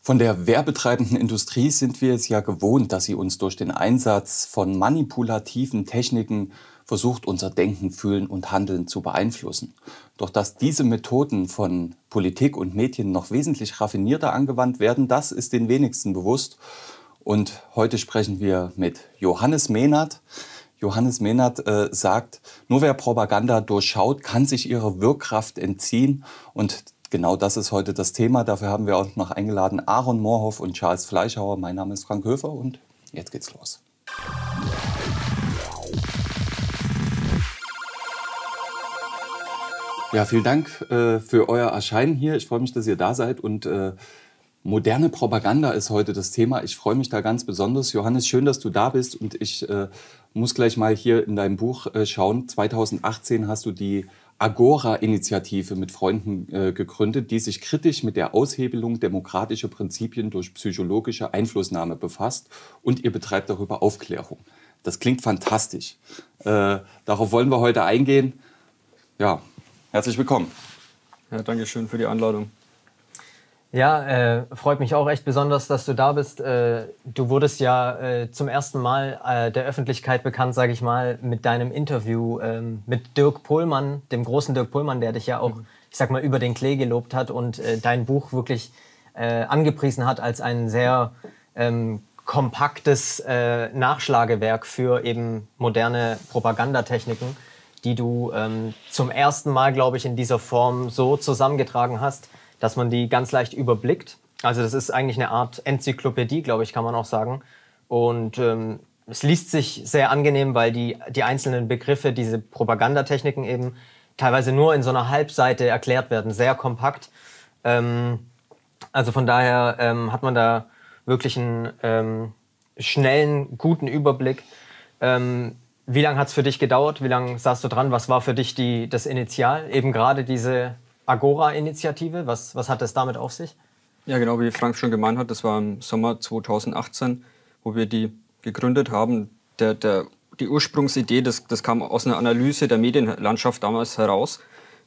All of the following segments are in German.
Von der werbetreibenden Industrie sind wir es ja gewohnt, dass sie uns durch den Einsatz von manipulativen Techniken versucht, unser Denken, Fühlen und Handeln zu beeinflussen. Doch dass diese Methoden von Politik und Medien noch wesentlich raffinierter angewandt werden, das ist den wenigsten bewusst. Und heute sprechen wir mit Johannes Mehnert. Johannes Mehnert sagt, nur wer Propaganda durchschaut, kann sich ihrer Wirkkraft entziehen. Und genau das ist heute das Thema. Dafür haben wir auch noch eingeladen Aaron Moorhoff und Charles Fleischhauer. Mein Name ist Frank Höfer und jetzt geht's los. Ja, vielen Dank für euer Erscheinen hier. Ich freue mich, dass ihr da seid. Und moderne Propaganda ist heute das Thema. Ich freue mich da ganz besonders. Johannes, schön, dass du da bist. Und ich muss gleich mal hier in deinem Buch schauen. 2018 hast du die Agora-Initiative mit Freunden gegründet, die sich kritisch mit der Aushebelung demokratischer Prinzipien durch psychologische Einflussnahme befasst. Und ihr betreibt darüber Aufklärung. Das klingt fantastisch. Darauf wollen wir heute eingehen. Ja, herzlich willkommen. Ja, danke schön für die Einladung. Ja, freut mich auch echt besonders, dass du da bist. Du wurdest ja zum ersten Mal der Öffentlichkeit bekannt, sage ich mal, mit deinem Interview mit Dirk Pohlmann, dem großen Dirk Pohlmann, der dich ja auch, ich sag mal, über den Klee gelobt hat und dein Buch wirklich angepriesen hat als ein sehr kompaktes Nachschlagewerk für eben moderne Propagandatechniken, die du zum ersten Mal, glaube ich, in dieser Form so zusammengetragen hast, dass man die ganz leicht überblickt. Also das ist eigentlich eine Art Enzyklopädie, glaube ich, kann man auch sagen. Und es liest sich sehr angenehm, weil die einzelnen Begriffe, diese Propagandatechniken eben teilweise nur in so einer Halbseite erklärt werden, sehr kompakt. Also von daher hat man da wirklich einen schnellen, guten Überblick. Wie lange hat es für dich gedauert? Wie lange saßt du dran? Was war für dich das Initial? Eben gerade diese Agora-Initiative, was hat es damit auf sich? Ja, genau wie Frank schon gemeint hat, das war im Sommer 2018, wo wir die gegründet haben. Die Ursprungsidee, das kam aus einer Analyse der Medienlandschaft damals heraus.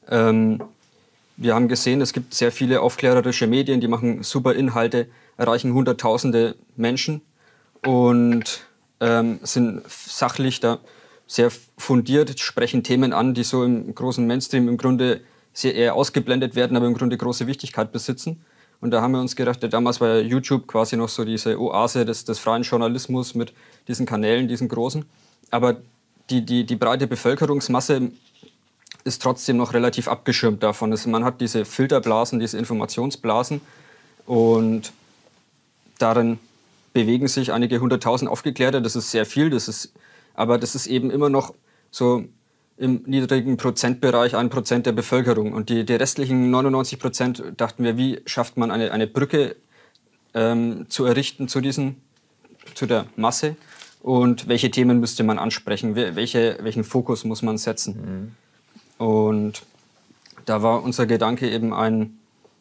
Wir haben gesehen, es gibt sehr viele aufklärerische Medien, die machen super Inhalte, erreichen Hunderttausende Menschen und sind sachlich da sehr fundiert, sprechen Themen an, die so im großen Mainstream im Grunde sehr eher ausgeblendet werden, aber im Grunde große Wichtigkeit besitzen. Und da haben wir uns gedacht, damals war YouTube quasi noch so diese Oase des freien Journalismus mit diesen Kanälen, diesen großen. Aber die breite Bevölkerungsmasse ist trotzdem noch relativ abgeschirmt davon. Man hat diese Filterblasen, diese Informationsblasen und darin bewegen sich einige hunderttausend Aufgeklärte. Das ist sehr viel, aber das ist eben immer noch so im niedrigen Prozentbereich 1% der Bevölkerung. Und die restlichen 99% dachten wir, wie schafft man eine Brücke zu errichten zu der Masse und welche Themen müsste man ansprechen, welchen Fokus muss man setzen. Und da war unser Gedanke eben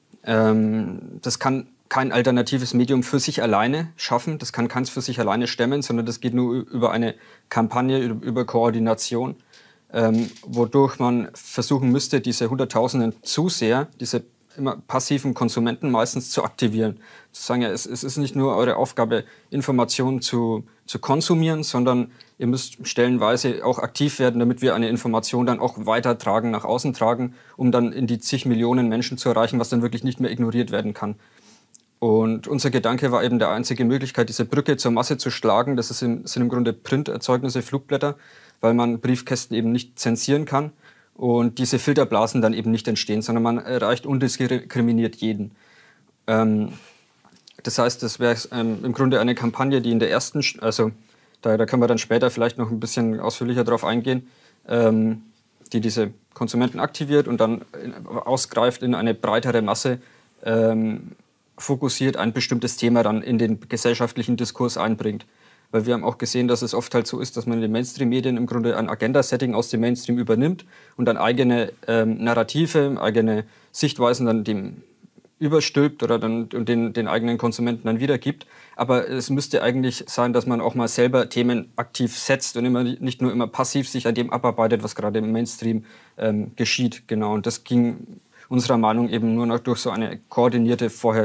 das kann kein alternatives Medium für sich alleine schaffen, das kann keins für sich alleine stemmen, sondern das geht nur über eine Kampagne, über Koordination. Wodurch man versuchen müsste, diese Hunderttausenden Zuseher, diese immer passiven Konsumenten meistens zu aktivieren. Zu sagen, ja, es ist nicht nur eure Aufgabe, Informationen zu konsumieren, sondern ihr müsst stellenweise auch aktiv werden, damit wir eine Information dann auch weitertragen, nach außen tragen, um dann in die zig Millionen Menschen zu erreichen, was dann wirklich nicht mehr ignoriert werden kann. Und unser Gedanke war eben, die einzige Möglichkeit, diese Brücke zur Masse zu schlagen, das sind im Grunde Printerzeugnisse, Flugblätter, weil man Briefkästen eben nicht zensieren kann und diese Filterblasen dann eben nicht entstehen, sondern man erreicht undiskriminiert jeden. Das heißt, das wäre im Grunde eine Kampagne, die in der ersten, also da können wir dann später vielleicht noch ein bisschen ausführlicher drauf eingehen, die diese Konsumenten aktiviert und dann ausgreift in eine breitere Masse, fokussiert ein bestimmtes Thema dann in den gesellschaftlichen Diskurs einbringt. Weil wir haben auch gesehen, dass es oft halt so ist, dass man in den Mainstream-Medien im Grunde ein Agenda-Setting aus dem Mainstream übernimmt und dann eigene Narrative, eigene Sichtweisen dann dem überstülpt oder dann den eigenen Konsumenten dann wiedergibt. Aber es müsste eigentlich sein, dass man auch mal selber Themen aktiv setzt und nicht nur immer passiv sich an dem abarbeitet, was gerade im Mainstream geschieht. Genau. Und das ging unserer Meinung eben nur noch durch so eine koordinierte, vorher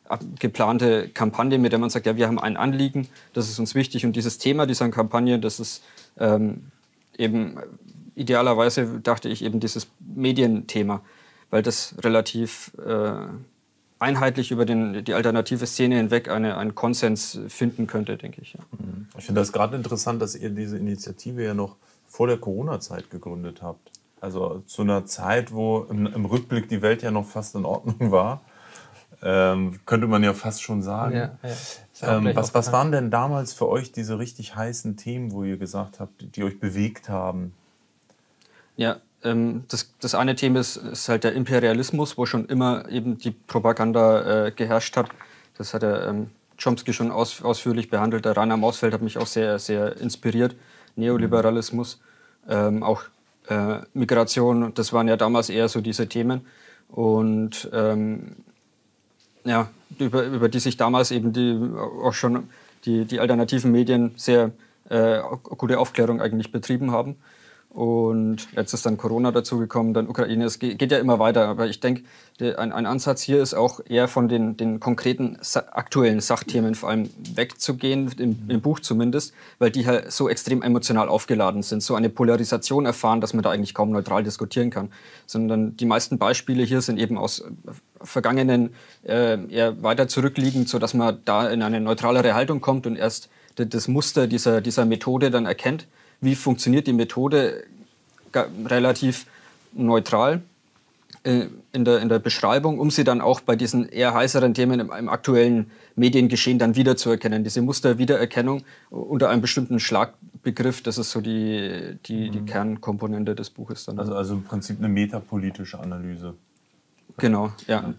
geplante Kampagne, mit der man sagt, ja, wir haben ein Anliegen, das ist uns wichtig und dieses Thema dieser Kampagne, das ist eben idealerweise, dachte ich, eben dieses Medienthema, weil das relativ einheitlich über die alternative Szene hinweg einen Konsens finden könnte, denke ich. Ja. Ich finde das gerade interessant, dass ihr diese Initiative ja noch vor der Corona-Zeit gegründet habt. Also zu einer Zeit, wo im Rückblick die Welt ja noch fast in Ordnung war. Könnte man ja fast schon sagen. Ja. Was waren denn damals für euch diese richtig heißen Themen, wo ihr gesagt habt, die euch bewegt haben? Ja, das eine Thema ist halt der Imperialismus, wo schon immer eben die Propaganda geherrscht hat. Das hat Chomsky schon ausführlich behandelt. Der Rainer Mausfeld hat mich auch sehr, sehr inspiriert. Neoliberalismus, auch Migration, das waren ja damals eher so diese Themen. Und ja, über die sich damals eben auch schon die alternativen Medien sehr gute Aufklärung eigentlich betrieben haben. Und jetzt ist dann Corona dazugekommen, dann Ukraine. Es geht ja immer weiter. Aber ich denke, ein Ansatz hier ist auch eher von den konkreten aktuellen Sachthemen vor allem wegzugehen, im Buch zumindest, weil die halt so extrem emotional aufgeladen sind, so eine Polarisation erfahren, dass man da eigentlich kaum neutral diskutieren kann. Sondern die meisten Beispiele hier sind eben aus vergangenen eher weiter zurückliegend, sodass man da in eine neutralere Haltung kommt und erst das Muster dieser Methode dann erkennt. Wie funktioniert die Methode relativ neutral in der Beschreibung, um sie dann auch bei diesen eher heißeren Themen im aktuellen Mediengeschehen dann wiederzuerkennen. Diese Musterwiedererkennung unter einem bestimmten Schlagbegriff, das ist so die Kernkomponente des Buches. Dann. Also im Prinzip eine metapolitische Analyse. Genau, ja.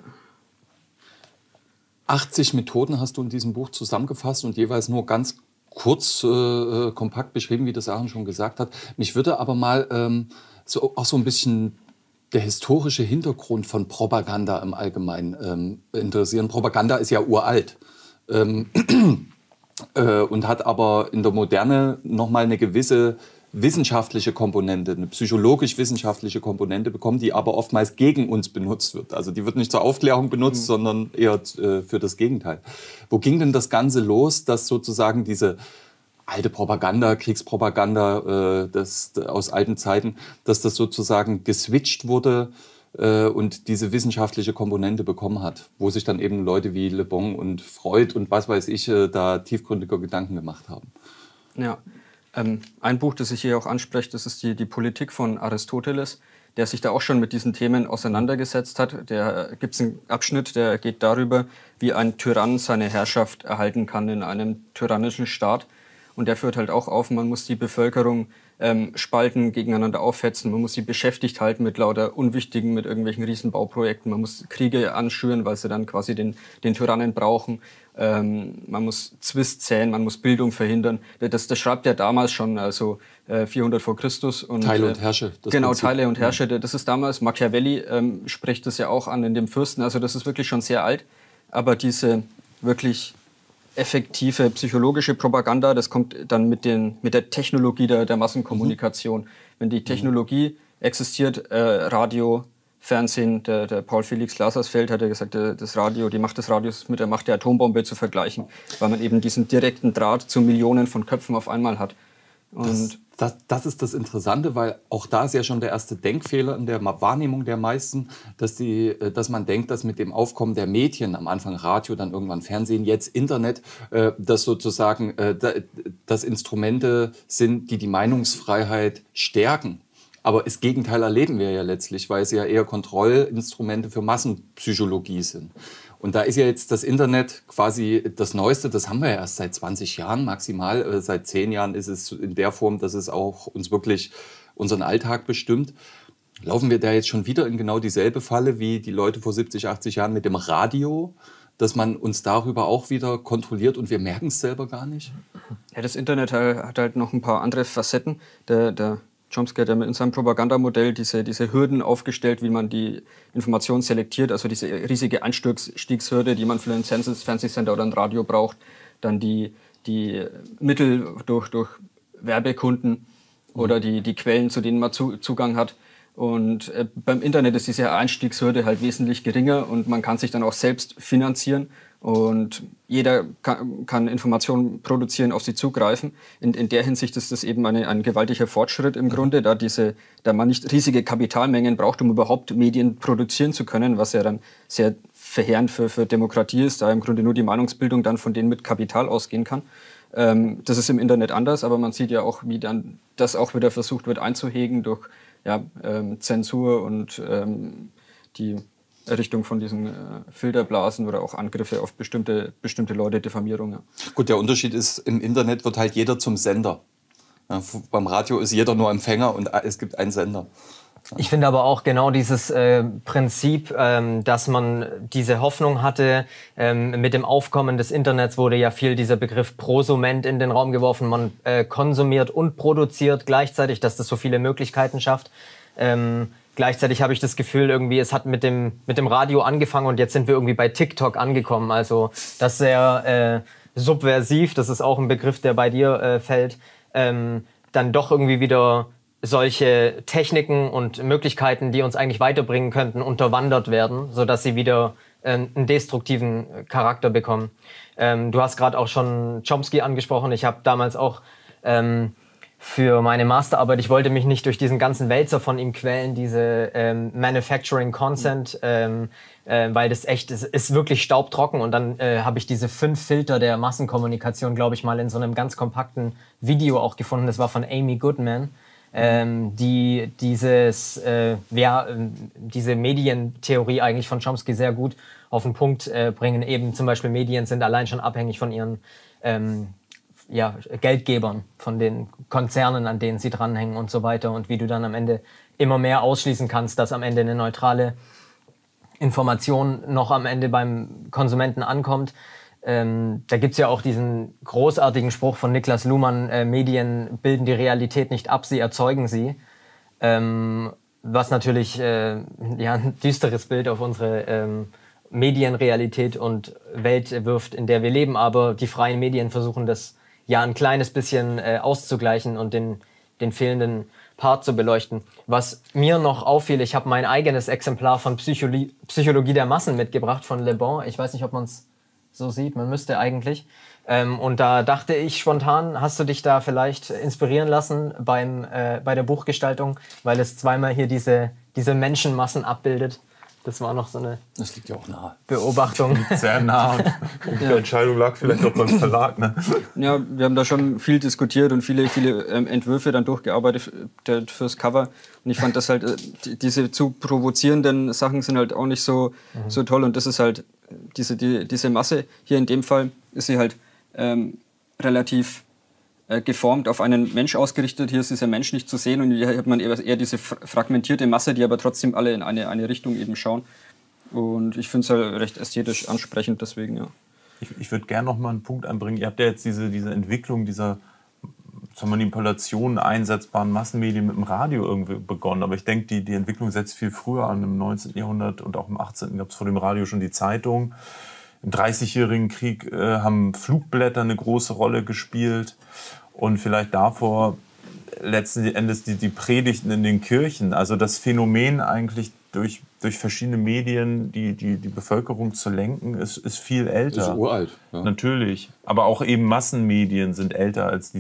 80 Methoden hast du in diesem Buch zusammengefasst und jeweils nur ganz kurz, kompakt beschrieben, wie das Aaron schon gesagt hat. Mich würde aber mal auch so ein bisschen der historische Hintergrund von Propaganda im Allgemeinen interessieren. Propaganda ist ja uralt und hat aber in der Moderne nochmal eine gewisse wissenschaftliche Komponente, eine psychologisch-wissenschaftliche Komponente bekommen, die aber oftmals gegen uns benutzt wird. Also die wird nicht zur Aufklärung benutzt, sondern eher für das Gegenteil. Wo ging denn das Ganze los, dass sozusagen diese alte Propaganda, Kriegspropaganda aus alten Zeiten, dass das sozusagen geswitcht wurde und diese wissenschaftliche Komponente bekommen hat, wo sich dann eben Leute wie Le Bon und Freud und was weiß ich da tiefgründiger Gedanken gemacht haben? Ja. Ein Buch, das ich hier auch anspreche, das ist die Politik von Aristoteles, der sich da auch schon mit diesen Themen auseinandergesetzt hat. Da gibt es einen Abschnitt, der geht darüber, wie ein Tyrann seine Herrschaft erhalten kann in einem tyrannischen Staat. Und der führt halt auch auf, man muss die Bevölkerung spalten, gegeneinander aufhetzen, man muss sie beschäftigt halten mit lauter Unwichtigen, mit irgendwelchen Riesenbauprojekten, man muss Kriege anschüren, weil sie dann quasi den Tyrannen brauchen. Man muss Zwist säen, man muss Bildung verhindern. Das schreibt er damals schon, also 400 vor Christus. Und, Teile und Herrsche. Genau, Prinzip. Teile und Herrsche. Das ist damals, Machiavelli spricht das ja auch an in dem Fürsten. Also das ist wirklich schon sehr alt. Aber diese wirklich effektive psychologische Propaganda, das kommt dann mit der Technologie der Massenkommunikation. Wenn die Technologie existiert, Radio, Fernsehen, der Paul Felix Lazarsfeld hat ja gesagt, das Radio, die Macht des Radios ist mit der Macht der Atombombe zu vergleichen, weil man eben diesen direkten Draht zu Millionen von Köpfen auf einmal hat. Und das ist das Interessante, weil auch da ist ja schon der erste Denkfehler in der Wahrnehmung der meisten, dass man denkt, dass mit dem Aufkommen der Medien, am Anfang Radio, dann irgendwann Fernsehen, jetzt Internet, dass sozusagen das Instrumente sind, die Meinungsfreiheit stärken. Aber das Gegenteil erleben wir ja letztlich, weil es ja eher Kontrollinstrumente für Massenpsychologie sind. Und da ist ja jetzt das Internet quasi das Neueste, das haben wir ja erst seit 20 Jahren maximal. Seit 10 Jahren ist es in der Form, dass es auch uns wirklich unseren Alltag bestimmt. Laufen wir da jetzt schon wieder in genau dieselbe Falle wie die Leute vor 70, 80 Jahren mit dem Radio, dass man uns darüber auch wieder kontrolliert und wir merken es selber gar nicht? Ja, das Internet hat halt noch ein paar andere Facetten. Der Chomsky hat ja in seinem Propagandamodell diese Hürden aufgestellt, wie man die Information selektiert, also diese riesige Einstiegshürde, die man für einen Fernsehsender oder ein Radio braucht, dann die Mittel durch Werbekunden oder die Quellen, zu denen man Zugang hat. Und beim Internet ist diese Einstiegshürde halt wesentlich geringer und man kann sich dann auch selbst finanzieren Und jeder kann Informationen produzieren, auf sie zugreifen. In der Hinsicht ist das eben ein gewaltiger Fortschritt im Grunde, da man nicht riesige Kapitalmengen braucht, um überhaupt Medien produzieren zu können, was ja dann sehr verheerend für Demokratie ist, da im Grunde nur die Meinungsbildung dann von denen mit Kapital ausgehen kann. Das ist im Internet anders, aber man sieht ja auch, wie dann das auch wieder versucht wird einzuhegen durch Zensur und die Errichtung von diesen Filterblasen oder auch Angriffe auf bestimmte Leute, Diffamierung. Ja. Gut, der Unterschied ist, im Internet wird halt jeder zum Sender. Ja, beim Radio ist jeder nur Empfänger und es gibt einen Sender. Ich finde aber auch genau dieses Prinzip, dass man diese Hoffnung hatte, mit dem Aufkommen des Internets wurde ja viel dieser Begriff Prosument in den Raum geworfen. Man konsumiert und produziert gleichzeitig, dass das so viele Möglichkeiten schafft. Gleichzeitig habe ich das Gefühl, irgendwie, es hat mit dem Radio angefangen und jetzt sind wir irgendwie bei TikTok angekommen. Also das ist sehr subversiv, das ist auch ein Begriff, der bei dir fällt, dann doch irgendwie wieder solche Techniken und Möglichkeiten, die uns eigentlich weiterbringen könnten, unterwandert werden, sodass sie wieder einen destruktiven Charakter bekommen. Du hast gerade auch schon Chomsky angesprochen. Ich habe damals auch für meine Masterarbeit, ich wollte mich nicht durch diesen ganzen Wälzer von ihm quälen, diese Manufacturing Consent, weil das echt, es ist wirklich staubtrocken. Und dann habe ich diese 5 Filter der Massenkommunikation, glaube ich, mal in so einem ganz kompakten Video auch gefunden. Das war von Amy Goodman. Die diese Medientheorie eigentlich von Chomsky sehr gut auf den Punkt bringen. Eben zum Beispiel Medien sind allein schon abhängig von ihren Geldgebern, von den Konzernen, an denen sie dranhängen und so weiter. Und wie du dann am Ende immer mehr ausschließen kannst, dass am Ende eine neutrale Information noch am Ende beim Konsumenten ankommt. Da gibt's ja auch diesen großartigen Spruch von Niklas Luhmann, Medien bilden die Realität nicht ab, sie erzeugen sie. Was natürlich ein düsteres Bild auf unsere Medienrealität und Welt wirft, in der wir leben. Aber die freien Medien versuchen das ja ein kleines bisschen auszugleichen und den fehlenden Part zu beleuchten. Was mir noch auffiel, ich habe mein eigenes Exemplar von Psychologie der Massen mitgebracht von Le Bon. Ich weiß nicht, ob man es so sieht, man müsste eigentlich. Und da dachte ich spontan, hast du dich da vielleicht inspirieren lassen bei der Buchgestaltung, weil es zweimal hier diese Menschenmassen abbildet. Das war noch so eine das liegt ja auch nahe. Beobachtung. Sehr nah. Die Entscheidung lag vielleicht auch beim Verlag. Ne? Ja, wir haben da schon viel diskutiert und viele Entwürfe dann durchgearbeitet fürs Cover. Und ich fand das halt, diese zu provozierenden Sachen sind halt auch nicht so toll. Und das ist halt, diese Masse hier in dem Fall ist sie halt relativ geformt auf einen Mensch ausgerichtet. Hier ist dieser Mensch nicht zu sehen und hier hat man eher diese fragmentierte Masse, die aber trotzdem alle in eine Richtung eben schauen. Und ich finde es halt recht ästhetisch ansprechend, deswegen, ja. Ich würde gerne noch mal einen Punkt anbringen. Ihr habt ja jetzt diese Entwicklung dieser zur Manipulation einsetzbaren Massenmedien mit dem Radio irgendwie begonnen. Aber ich denke, die Entwicklung setzt viel früher an. Im 19. Jahrhundert und auch im 18. gab es vor dem Radio schon die Zeitung. Im 30-jährigen Krieg haben Flugblätter eine große Rolle gespielt und vielleicht davor letzten Endes die Predigten in den Kirchen. Also das Phänomen eigentlich durch verschiedene Medien die Bevölkerung zu lenken, ist viel älter. Das ist uralt. Ja. Natürlich. Aber auch eben Massenmedien sind älter als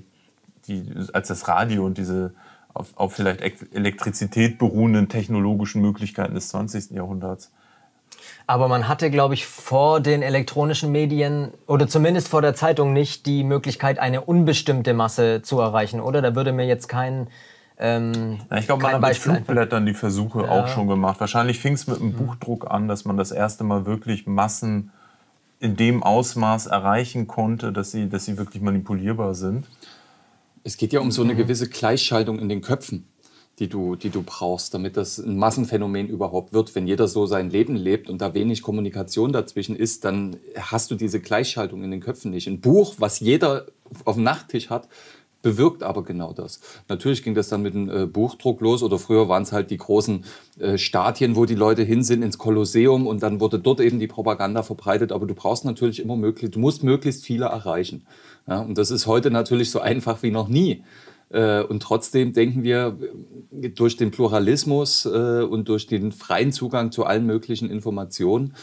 als das Radio und diese auf vielleicht Elektrizität beruhenden technologischen Möglichkeiten des 20. Jahrhunderts. Aber man hatte, glaube ich, vor den elektronischen Medien oder zumindest vor der Zeitung nicht die Möglichkeit, eine unbestimmte Masse zu erreichen, oder? Da würde mir jetzt kein ich glaube, man hat mit Flugblättern die Versuche auch schon gemacht. Wahrscheinlich fing es mit dem Buchdruck an, dass man das erste Mal wirklich Massen in dem Ausmaß erreichen konnte, dass sie wirklich manipulierbar sind. Es geht ja um so eine gewisse Gleichschaltung in den Köpfen, die du brauchst, damit das ein Massenphänomen überhaupt wird. Wenn jeder so sein Leben lebt und da wenig Kommunikation dazwischen ist, dann hast du diese Gleichschaltung in den Köpfen nicht. Ein Buch, was jeder auf dem Nachttisch hat, bewirkt aber genau das. Natürlich ging das dann mit dem Buchdruck los oder früher waren es halt die großen Stadien, wo die Leute hin sind, ins Kolosseum und dann wurde dort eben die Propaganda verbreitet. Aber du brauchst natürlich du musst möglichst viele erreichen. Ja, und das ist heute natürlich so einfach wie noch nie. Und trotzdem denken wir, durch den Pluralismus und durch den freien Zugang zu allen möglichen Informationen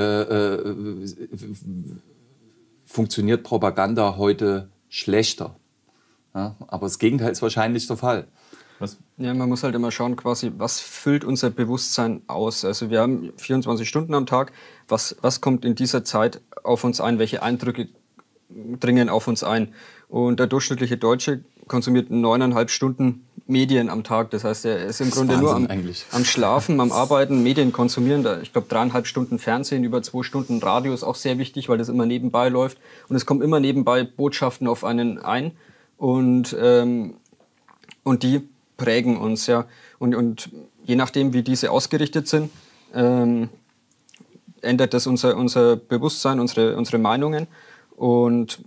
funktioniert Propaganda heute schlechter. Ja, aber das Gegenteil ist wahrscheinlich der Fall. Ja, man muss halt immer schauen, quasi, was füllt unser Bewusstsein aus. Also wir haben 24 Stunden am Tag. Was kommt in dieser Zeit auf uns ein? Welche Eindrücke dringen auf uns ein? Und der durchschnittliche Deutsche konsumiert 9,5 Stunden Medien am Tag. Das heißt, er ist im Grunde Wahnsinn, nur am Schlafen, am Arbeiten, Medien konsumieren. Ich glaube, 3,5 Stunden Fernsehen, über 2 Stunden Radio ist auch sehr wichtig, weil das immer nebenbei läuft. Und es kommen immer nebenbei Botschaften auf einen ein. Und die prägen uns, ja. Und je nachdem, wie diese ausgerichtet sind, ändert das unser Bewusstsein, unsere Meinungen. Und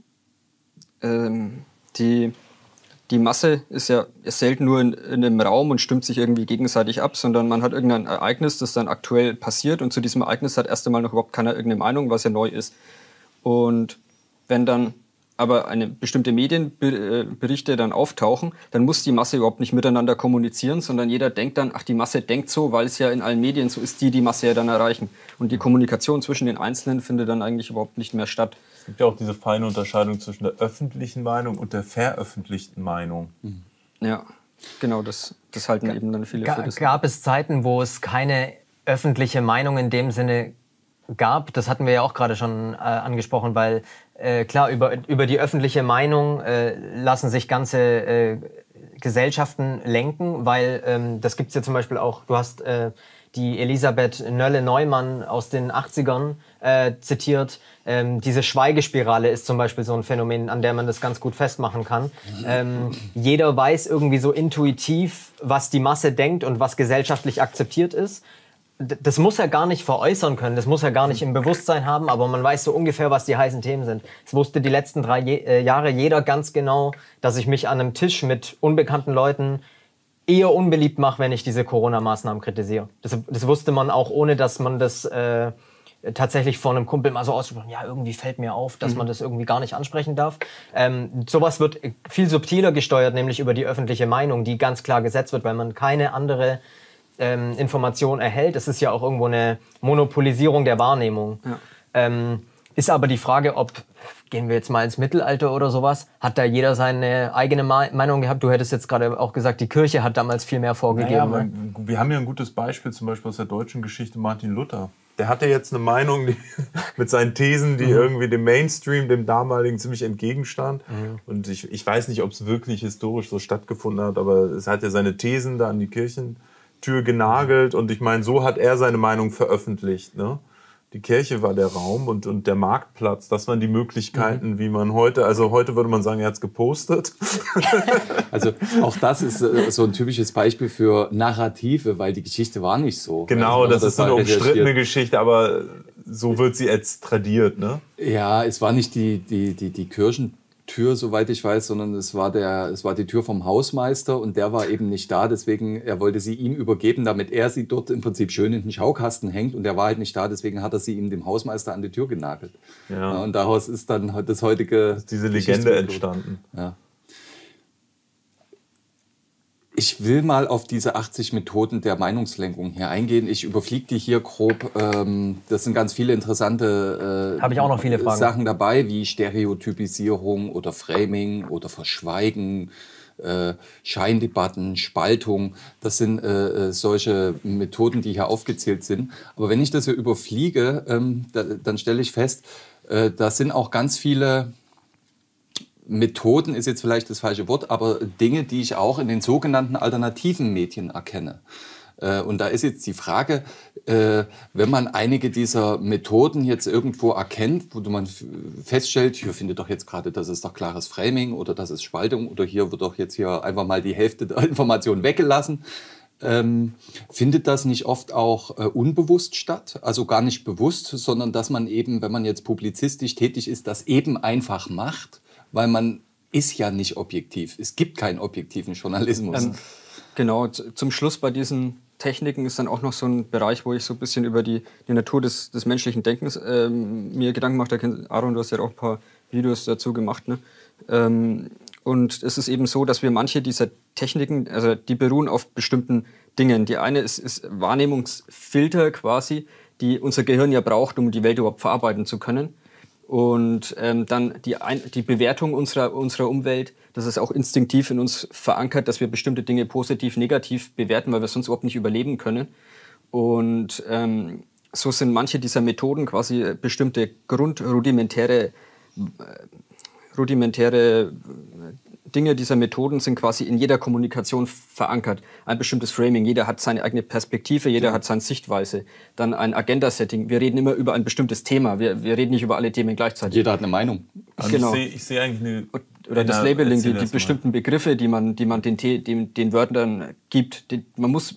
die Masse ist selten nur in einem Raum und stimmt sich irgendwie gegenseitig ab, sondern man hat irgendein Ereignis, das dann aktuell passiert, und zu diesem Ereignis hat erst einmal noch überhaupt keiner irgendeine Meinung, was ja neu ist. Und wenn dann aber eine bestimmte Medienberichte dann auftauchen, dann muss die Masse überhaupt nicht miteinander kommunizieren, sondern jeder denkt dann, ach, die Masse denkt so, weil es ja in allen Medien so ist, die Masse ja dann erreichen. Und die Kommunikation zwischen den Einzelnen findet dann eigentlich überhaupt nicht mehr statt. Es gibt ja auch diese feine Unterscheidung zwischen der öffentlichen Meinung und der veröffentlichten Meinung. Ja, genau, das halten eben dann viele für das. Gab es Zeiten, wo es keine öffentliche Meinung in dem Sinne gab? Das hatten wir ja auch gerade schon angesprochen, weil klar, über die öffentliche Meinung lassen sich ganze Gesellschaften lenken, weil das gibt es ja zum Beispiel auch, du hast die Elisabeth Nölle-Neumann aus den 80ern zitiert. Diese Schweigespirale ist zum Beispiel so ein Phänomen, an der man das ganz gut festmachen kann. Jeder weiß irgendwie so intuitiv, was die Masse denkt und was gesellschaftlich akzeptiert ist. Das muss er gar nicht veräußern können, das muss er gar nicht im Bewusstsein haben, aber man weiß so ungefähr, was die heißen Themen sind. Es wusste die letzten 3 Jahre jeder ganz genau, dass ich mich an einem Tisch mit unbekannten Leuten eher unbeliebt mache, wenn ich diese Corona-Maßnahmen kritisiere. Das wusste man auch, ohne dass man das tatsächlich vor einem Kumpel mal so ausgesprochen, ja, irgendwie fällt mir auf, dass man das irgendwie gar nicht ansprechen darf. Sowas wird viel subtiler gesteuert, nämlich über die öffentliche Meinung, die ganz klar gesetzt wird, weil man keine andere Information erhält. Es ist ja auch irgendwo eine Monopolisierung der Wahrnehmung. Ja. Ist aber die Frage, gehen wir jetzt mal ins Mittelalter oder sowas, hat da jeder seine eigene Meinung gehabt? Du hättest jetzt gerade auch gesagt, die Kirche hat damals viel mehr vorgegeben. Naja, wir haben ja ein gutes Beispiel, zum Beispiel aus der deutschen Geschichte, Martin Luther. Der hatte jetzt eine Meinung mit seinen Thesen, die irgendwie dem Mainstream, dem damaligen, ziemlich entgegenstand. Und ich weiß nicht, ob es wirklich historisch so stattgefunden hat, aber es hat ja seine Thesen da an die Kirchentür genagelt. Und ich meine, so hat er seine Meinung veröffentlicht, ne? Die Kirche war der Raum und der Marktplatz, das waren die Möglichkeiten, wie man heute würde man sagen, er hat es gepostet. Also auch das ist so ein typisches Beispiel für Narrative, weil die Geschichte war nicht so. Genau, das ist so eine umstrittene Geschichte, aber so wird sie jetzt tradiert, ne? Ja, es war nicht die Kirchentür, soweit ich weiß, sondern es war die Tür vom Hausmeister und der war eben nicht da, deswegen er wollte sie ihm übergeben, damit er sie dort im Prinzip schön in den Schaukasten hängt und der war halt nicht da, deswegen hat er sie ihm dem Hausmeister an die Tür genagelt. Ja, und daraus ist dann das heutige... Diese Legende entstanden. Ja. Ich will mal auf diese 80 Methoden der Meinungslenkung hier eingehen. Ich überfliege die hier grob. Das sind ganz viele interessante Habe ich auch noch viele Fragen. Sachen dabei, wie Stereotypisierung oder Framing oder Verschweigen, Scheindebatten, Spaltung. Das sind solche Methoden, die hier aufgezählt sind. Aber wenn ich das hier überfliege, dann stelle ich fest, da sind auch ganz viele... Methoden ist jetzt vielleicht das falsche Wort, aber Dinge, die ich auch in den sogenannten alternativen Medien erkenne. Und da ist jetzt die Frage, wenn man einige dieser Methoden jetzt irgendwo erkennt, wo man feststellt, hier findet doch jetzt gerade, das ist doch klares Framing oder das ist Spaltung oder hier wird doch jetzt hier einfach mal die Hälfte der Information weggelassen. Findet das nicht oft auch unbewusst statt, also gar nicht bewusst, sondern dass man eben, wenn man jetzt publizistisch tätig ist, das eben einfach macht? Weil man ist ja nicht objektiv. Es gibt keinen objektiven Journalismus. Genau, zum Schluss bei diesen Techniken ist dann auch noch so ein Bereich, wo ich so ein bisschen über die Natur des menschlichen Denkens mir Gedanken mache. Aaron, du hast ja auch ein paar Videos dazu gemacht. Ne? Und es ist eben so, dass wir manche dieser Techniken, also die beruhen auf bestimmten Dingen. Die eine ist Wahrnehmungsfilter quasi, die unser Gehirn ja braucht, um die Welt überhaupt verarbeiten zu können. Und dann die Bewertung unserer Umwelt, das ist auch instinktiv in uns verankert, dass wir bestimmte Dinge positiv, negativ bewerten, weil wir sonst überhaupt nicht überleben können. Und so sind manche dieser Methoden quasi bestimmte grundrudimentäre Dinge dieser Methoden sind quasi in jeder Kommunikation verankert. Ein bestimmtes Framing, jeder hat seine eigene Perspektive, jeder hat seine Sichtweise. Dann ein Agenda-Setting. Wir reden immer über ein bestimmtes Thema. Wir reden nicht über alle Themen gleichzeitig. Jeder hat eine Meinung. Also genau. Ich sehe eigentlich eine... Oder das Labeling, die bestimmten Begriffe, die man den Wörtern gibt. Man muss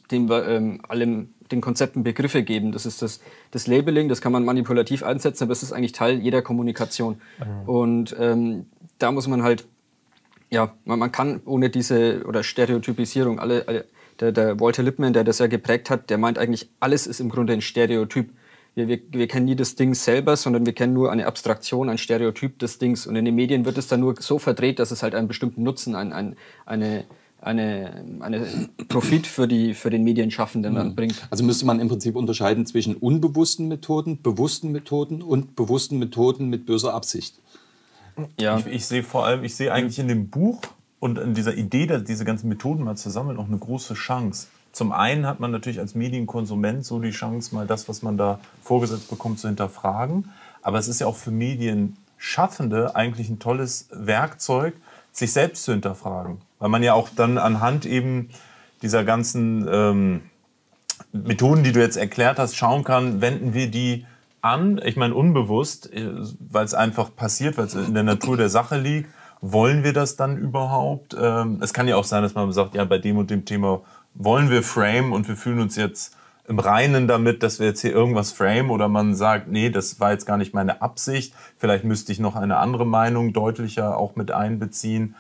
den Konzepten Begriffe geben. Das ist das Labeling, das kann man manipulativ einsetzen, aber es ist eigentlich Teil jeder Kommunikation. Und da muss man halt, ja, man kann ohne diese oder Stereotypisierung, der Walter Lippmann, der das ja geprägt hat, der meint eigentlich, alles ist im Grunde ein Stereotyp. Wir kennen nie das Ding selber, sondern wir kennen nur eine Abstraktion, ein Stereotyp des Dings. Und in den Medien wird es dann nur so verdreht, dass es halt einen bestimmten Nutzen, eine Profit für den Medienschaffenden dann bringt. Also müsste man im Prinzip unterscheiden zwischen unbewussten Methoden, bewussten Methoden und bewussten Methoden mit böser Absicht. Ja. Ich sehe eigentlich in dem Buch und in dieser Idee, diese ganzen Methoden mal zu sammeln, auch eine große Chance. Zum einen hat man natürlich als Medienkonsument so die Chance, mal das, was man da vorgesetzt bekommt, zu hinterfragen. Aber es ist ja auch für Medienschaffende eigentlich ein tolles Werkzeug, sich selbst zu hinterfragen. Weil man ja auch dann anhand eben dieser ganzen Methoden, die du jetzt erklärt hast, schauen kann, wenden wir die an, ich meine unbewusst, weil es einfach passiert, weil es in der Natur der Sache liegt. Wollen wir das dann überhaupt? Es kann ja auch sein, dass man sagt, ja, bei dem und dem Thema wollen wir frame und wir fühlen uns jetzt im Reinen damit, dass wir jetzt hier irgendwas frame, oder man sagt, nee, das war jetzt gar nicht meine Absicht, vielleicht müsste ich noch eine andere Meinung deutlicher auch mit einbeziehen.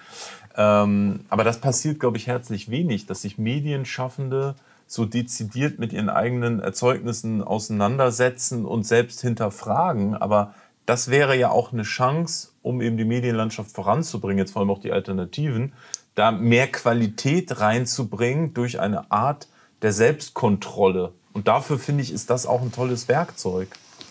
Aber das passiert, glaube ich, herzlich wenig, dass sich Medienschaffende so dezidiert mit ihren eigenen Erzeugnissen auseinandersetzen und selbst hinterfragen. Aber das wäre ja auch eine Chance, um eben die Medienlandschaft voranzubringen, jetzt vor allem auch die Alternativen, da mehr Qualität reinzubringen durch eine Art der Selbstkontrolle. Und dafür, finde ich, ist das auch ein tolles Werkzeug.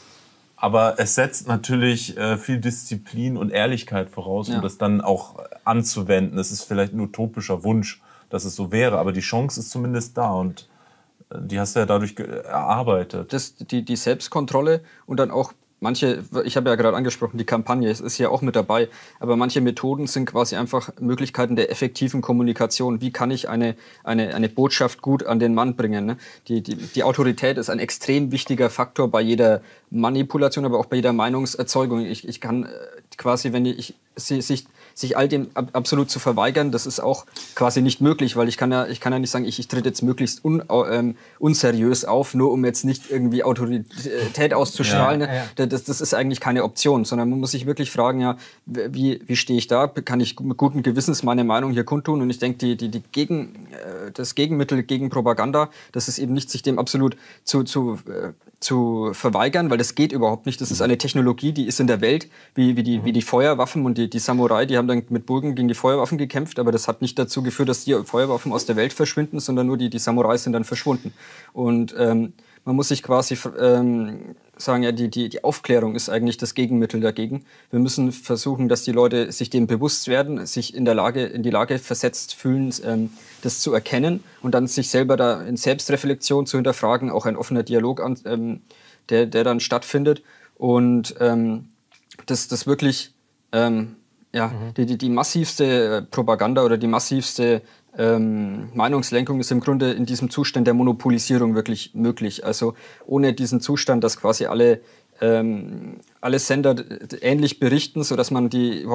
Aber es setzt natürlich viel Disziplin und Ehrlichkeit voraus, um das dann auch anzuwenden. Es ist vielleicht ein utopischer Wunsch, dass es so wäre, aber die Chance ist zumindest da und die hast du ja dadurch erarbeitet. Die Selbstkontrolle und dann auch manche, ich habe ja gerade angesprochen, die Kampagne ist ja auch mit dabei, aber manche Methoden sind quasi einfach Möglichkeiten der effektiven Kommunikation. Wie kann ich eine Botschaft gut an den Mann bringen? Ne? Die Autorität ist ein extrem wichtiger Faktor bei jeder Manipulation, aber auch bei jeder Meinungserzeugung. Ich kann quasi, wenn sich all dem absolut zu verweigern, das ist auch quasi nicht möglich, weil ich kann ja nicht sagen, ich trete jetzt möglichst unseriös auf, nur um jetzt nicht irgendwie Autorität auszustrahlen. Ja. Das ist eigentlich keine Option, sondern man muss sich wirklich fragen, ja, wie stehe ich da? Kann ich mit gutem Gewissens meine Meinung hier kundtun? Und ich denke, das Gegenmittel gegen Propaganda, das ist eben nicht, sich dem absolut zu verweigern, weil das geht überhaupt nicht. Das ist eine Technologie, die ist in der Welt, wie die Feuerwaffen, und die Samurai, die haben dann mit Bogen gegen die Feuerwaffen gekämpft, aber das hat nicht dazu geführt, dass die Feuerwaffen aus der Welt verschwinden, sondern nur die Samurai sind dann verschwunden. Und man muss sich quasi sagen, ja, die Aufklärung ist eigentlich das Gegenmittel dagegen. Wir müssen versuchen, dass die Leute sich dem bewusst werden, sich in die Lage versetzt fühlen, das zu erkennen und dann sich selber da in Selbstreflexion zu hinterfragen, auch ein offener Dialog, der dann stattfindet. Und das wirklich, die massivste Propaganda oder die massivste Meinungslenkung ist im Grunde in diesem Zustand der Monopolisierung wirklich möglich. Also ohne diesen Zustand, dass quasi alle Sender ähnlich berichten, sodass man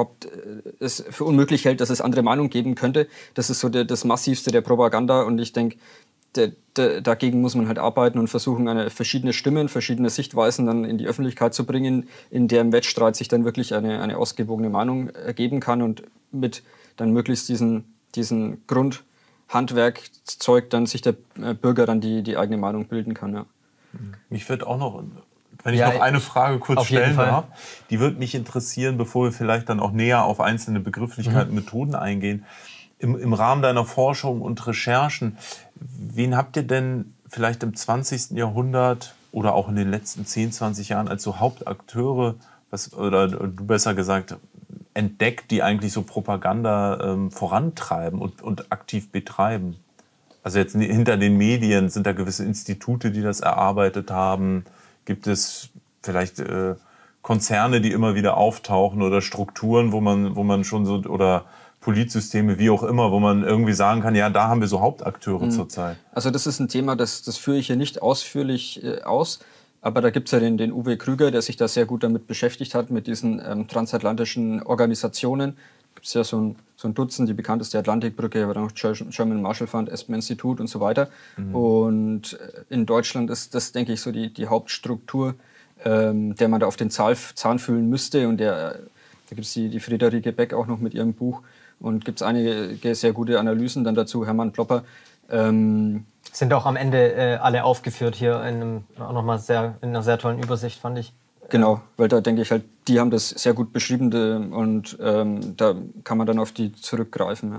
es für unmöglich hält, dass es andere Meinungen geben könnte. Das ist so das Massivste der Propaganda, und ich denke, dagegen muss man halt arbeiten und versuchen, verschiedene Stimmen, verschiedene Sichtweisen dann in die Öffentlichkeit zu bringen, in der im Wettstreit sich dann wirklich eine ausgewogene Meinung ergeben kann und mit dann möglichst diesen Grundhandwerkzeug dann sich der Bürger dann die eigene Meinung bilden kann. Ja. Mich würde auch noch Wenn ich noch eine Frage kurz stellen darf, die würde mich interessieren, bevor wir vielleicht dann auch näher auf einzelne Begrifflichkeiten, Methoden eingehen. Im Rahmen deiner Forschung und Recherchen, wen habt ihr denn vielleicht im 20. Jahrhundert oder auch in den letzten 10, 20 Jahren als so Hauptakteure, oder du besser gesagt, entdeckt, die eigentlich so Propaganda vorantreiben und aktiv betreiben? Also jetzt hinter den Medien, sind da gewisse Institute, die das erarbeitet haben? Gibt es vielleicht Konzerne, die immer wieder auftauchen oder Strukturen, wo man schon so, oder Politsysteme, wie auch immer, wo man irgendwie sagen kann, ja, da haben wir so Hauptakteure zurzeit? Also das ist ein Thema, das führe ich hier nicht ausführlich aus, aber da gibt es ja den Uwe Krüger, der sich da sehr gut damit beschäftigt hat, mit diesen transatlantischen Organisationen. Gibt es ja so ein Dutzend, die bekannteste Atlantikbrücke, aber dann noch German Marshall Fund, Aspen Institute und so weiter. Und in Deutschland ist das, denke ich, so die Hauptstruktur, der man da auf den Zahn fühlen müsste. Und da gibt es die Friederike Beck auch noch mit ihrem Buch. Und gibt es einige sehr gute Analysen dann dazu, Hermann Plopper. Sind auch am Ende alle aufgeführt hier in einer sehr tollen Übersicht, fand ich. Genau, weil da denke ich halt, die haben das sehr gut beschrieben und da kann man dann auf die zurückgreifen.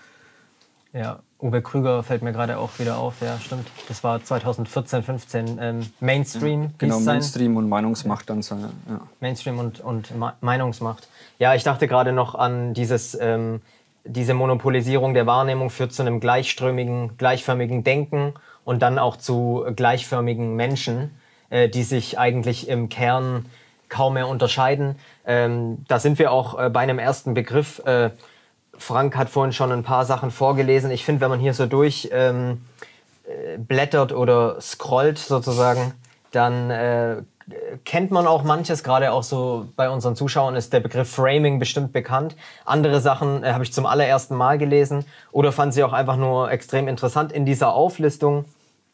Ja, Uwe Krüger fällt mir gerade auch wieder auf, ja, stimmt. Das war 2014, 15 Mainstream. Ja, genau, Mainstream und Meinungsmacht dann. Ja. Mainstream und Meinungsmacht. Ja, ich dachte gerade noch an diese Monopolisierung der Wahrnehmung führt zu einem gleichförmigen Denken und dann auch zu gleichförmigen Menschen, die sich eigentlich im Kern kaum mehr unterscheiden. Da sind wir auch bei einem ersten Begriff. Frank hat vorhin schon ein paar Sachen vorgelesen. Ich finde, wenn man hier so blättert oder scrollt sozusagen, dann kennt man auch manches. Gerade auch so bei unseren Zuschauern ist der Begriff Framing bestimmt bekannt. Andere Sachen habe ich zum allerersten Mal gelesen oder fand sie auch einfach nur extrem interessant in dieser Auflistung.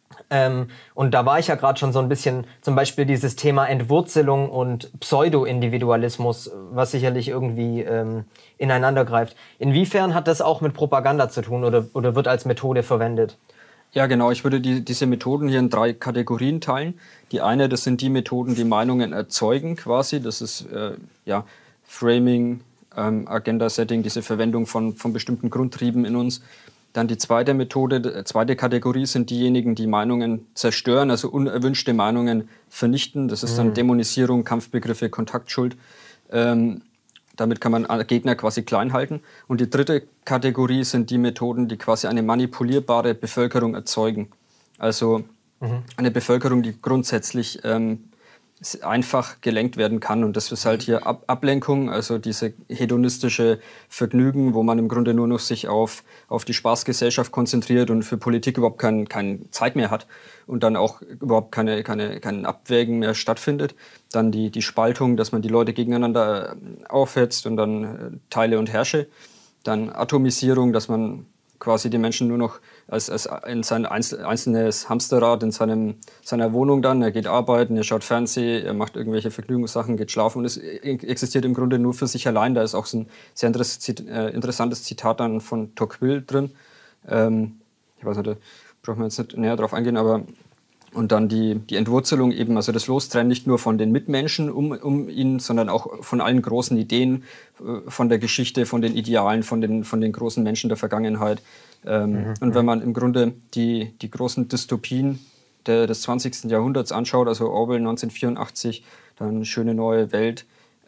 Und da war ich ja gerade schon so ein bisschen, zum Beispiel dieses Thema Entwurzelung und Pseudo-Individualismus, was sicherlich irgendwie ineinander greift. Inwiefern hat das auch mit Propaganda zu tun oder wird als Methode verwendet? Ja, genau. Ich würde diese Methoden hier in 3 Kategorien teilen. Die eine, das sind die Methoden, die Meinungen erzeugen quasi. Das ist Framing, Agenda-Setting, diese Verwendung von bestimmten Grundtrieben in uns. Dann die zweite Methode, zweite Kategorie sind diejenigen, die Meinungen zerstören, also unerwünschte Meinungen vernichten. Das ist dann Dämonisierung, Kampfbegriffe, Kontaktschuld. Damit kann man Gegner quasi klein halten. Und die dritte Kategorie sind die Methoden, die quasi eine manipulierbare Bevölkerung erzeugen. Also eine Bevölkerung, die grundsätzlich einfach gelenkt werden kann. Und das ist halt hier Ablenkung, also diese hedonistische Vergnügen, wo man im Grunde nur noch sich auf die Spaßgesellschaft konzentriert und für Politik überhaupt keine Zeit mehr hat und dann auch überhaupt kein Abwägen mehr stattfindet. Dann die Spaltung, dass man die Leute gegeneinander aufhetzt und dann teile und herrsche. Dann Atomisierung, dass man quasi die Menschen nur noch als in sein einzelnes Hamsterrad in seiner Wohnung dann. Er geht arbeiten, er schaut Fernsehen, er macht irgendwelche Vergnügungssachen, geht schlafen und es existiert im Grunde nur für sich allein. Da ist auch so ein sehr interessantes Zitat dann von Tocqueville drin. Ich weiß nicht, da brauchen wir jetzt nicht näher drauf eingehen, aber und dann die Entwurzelung eben, also das Lostrennen nicht nur von den Mitmenschen um ihn, sondern auch von allen großen Ideen, von der Geschichte, von den Idealen, von den großen Menschen der Vergangenheit. Und wenn man im Grunde die großen Dystopien des 20. Jahrhunderts anschaut, also Orwell 1984, dann Schöne neue Welt,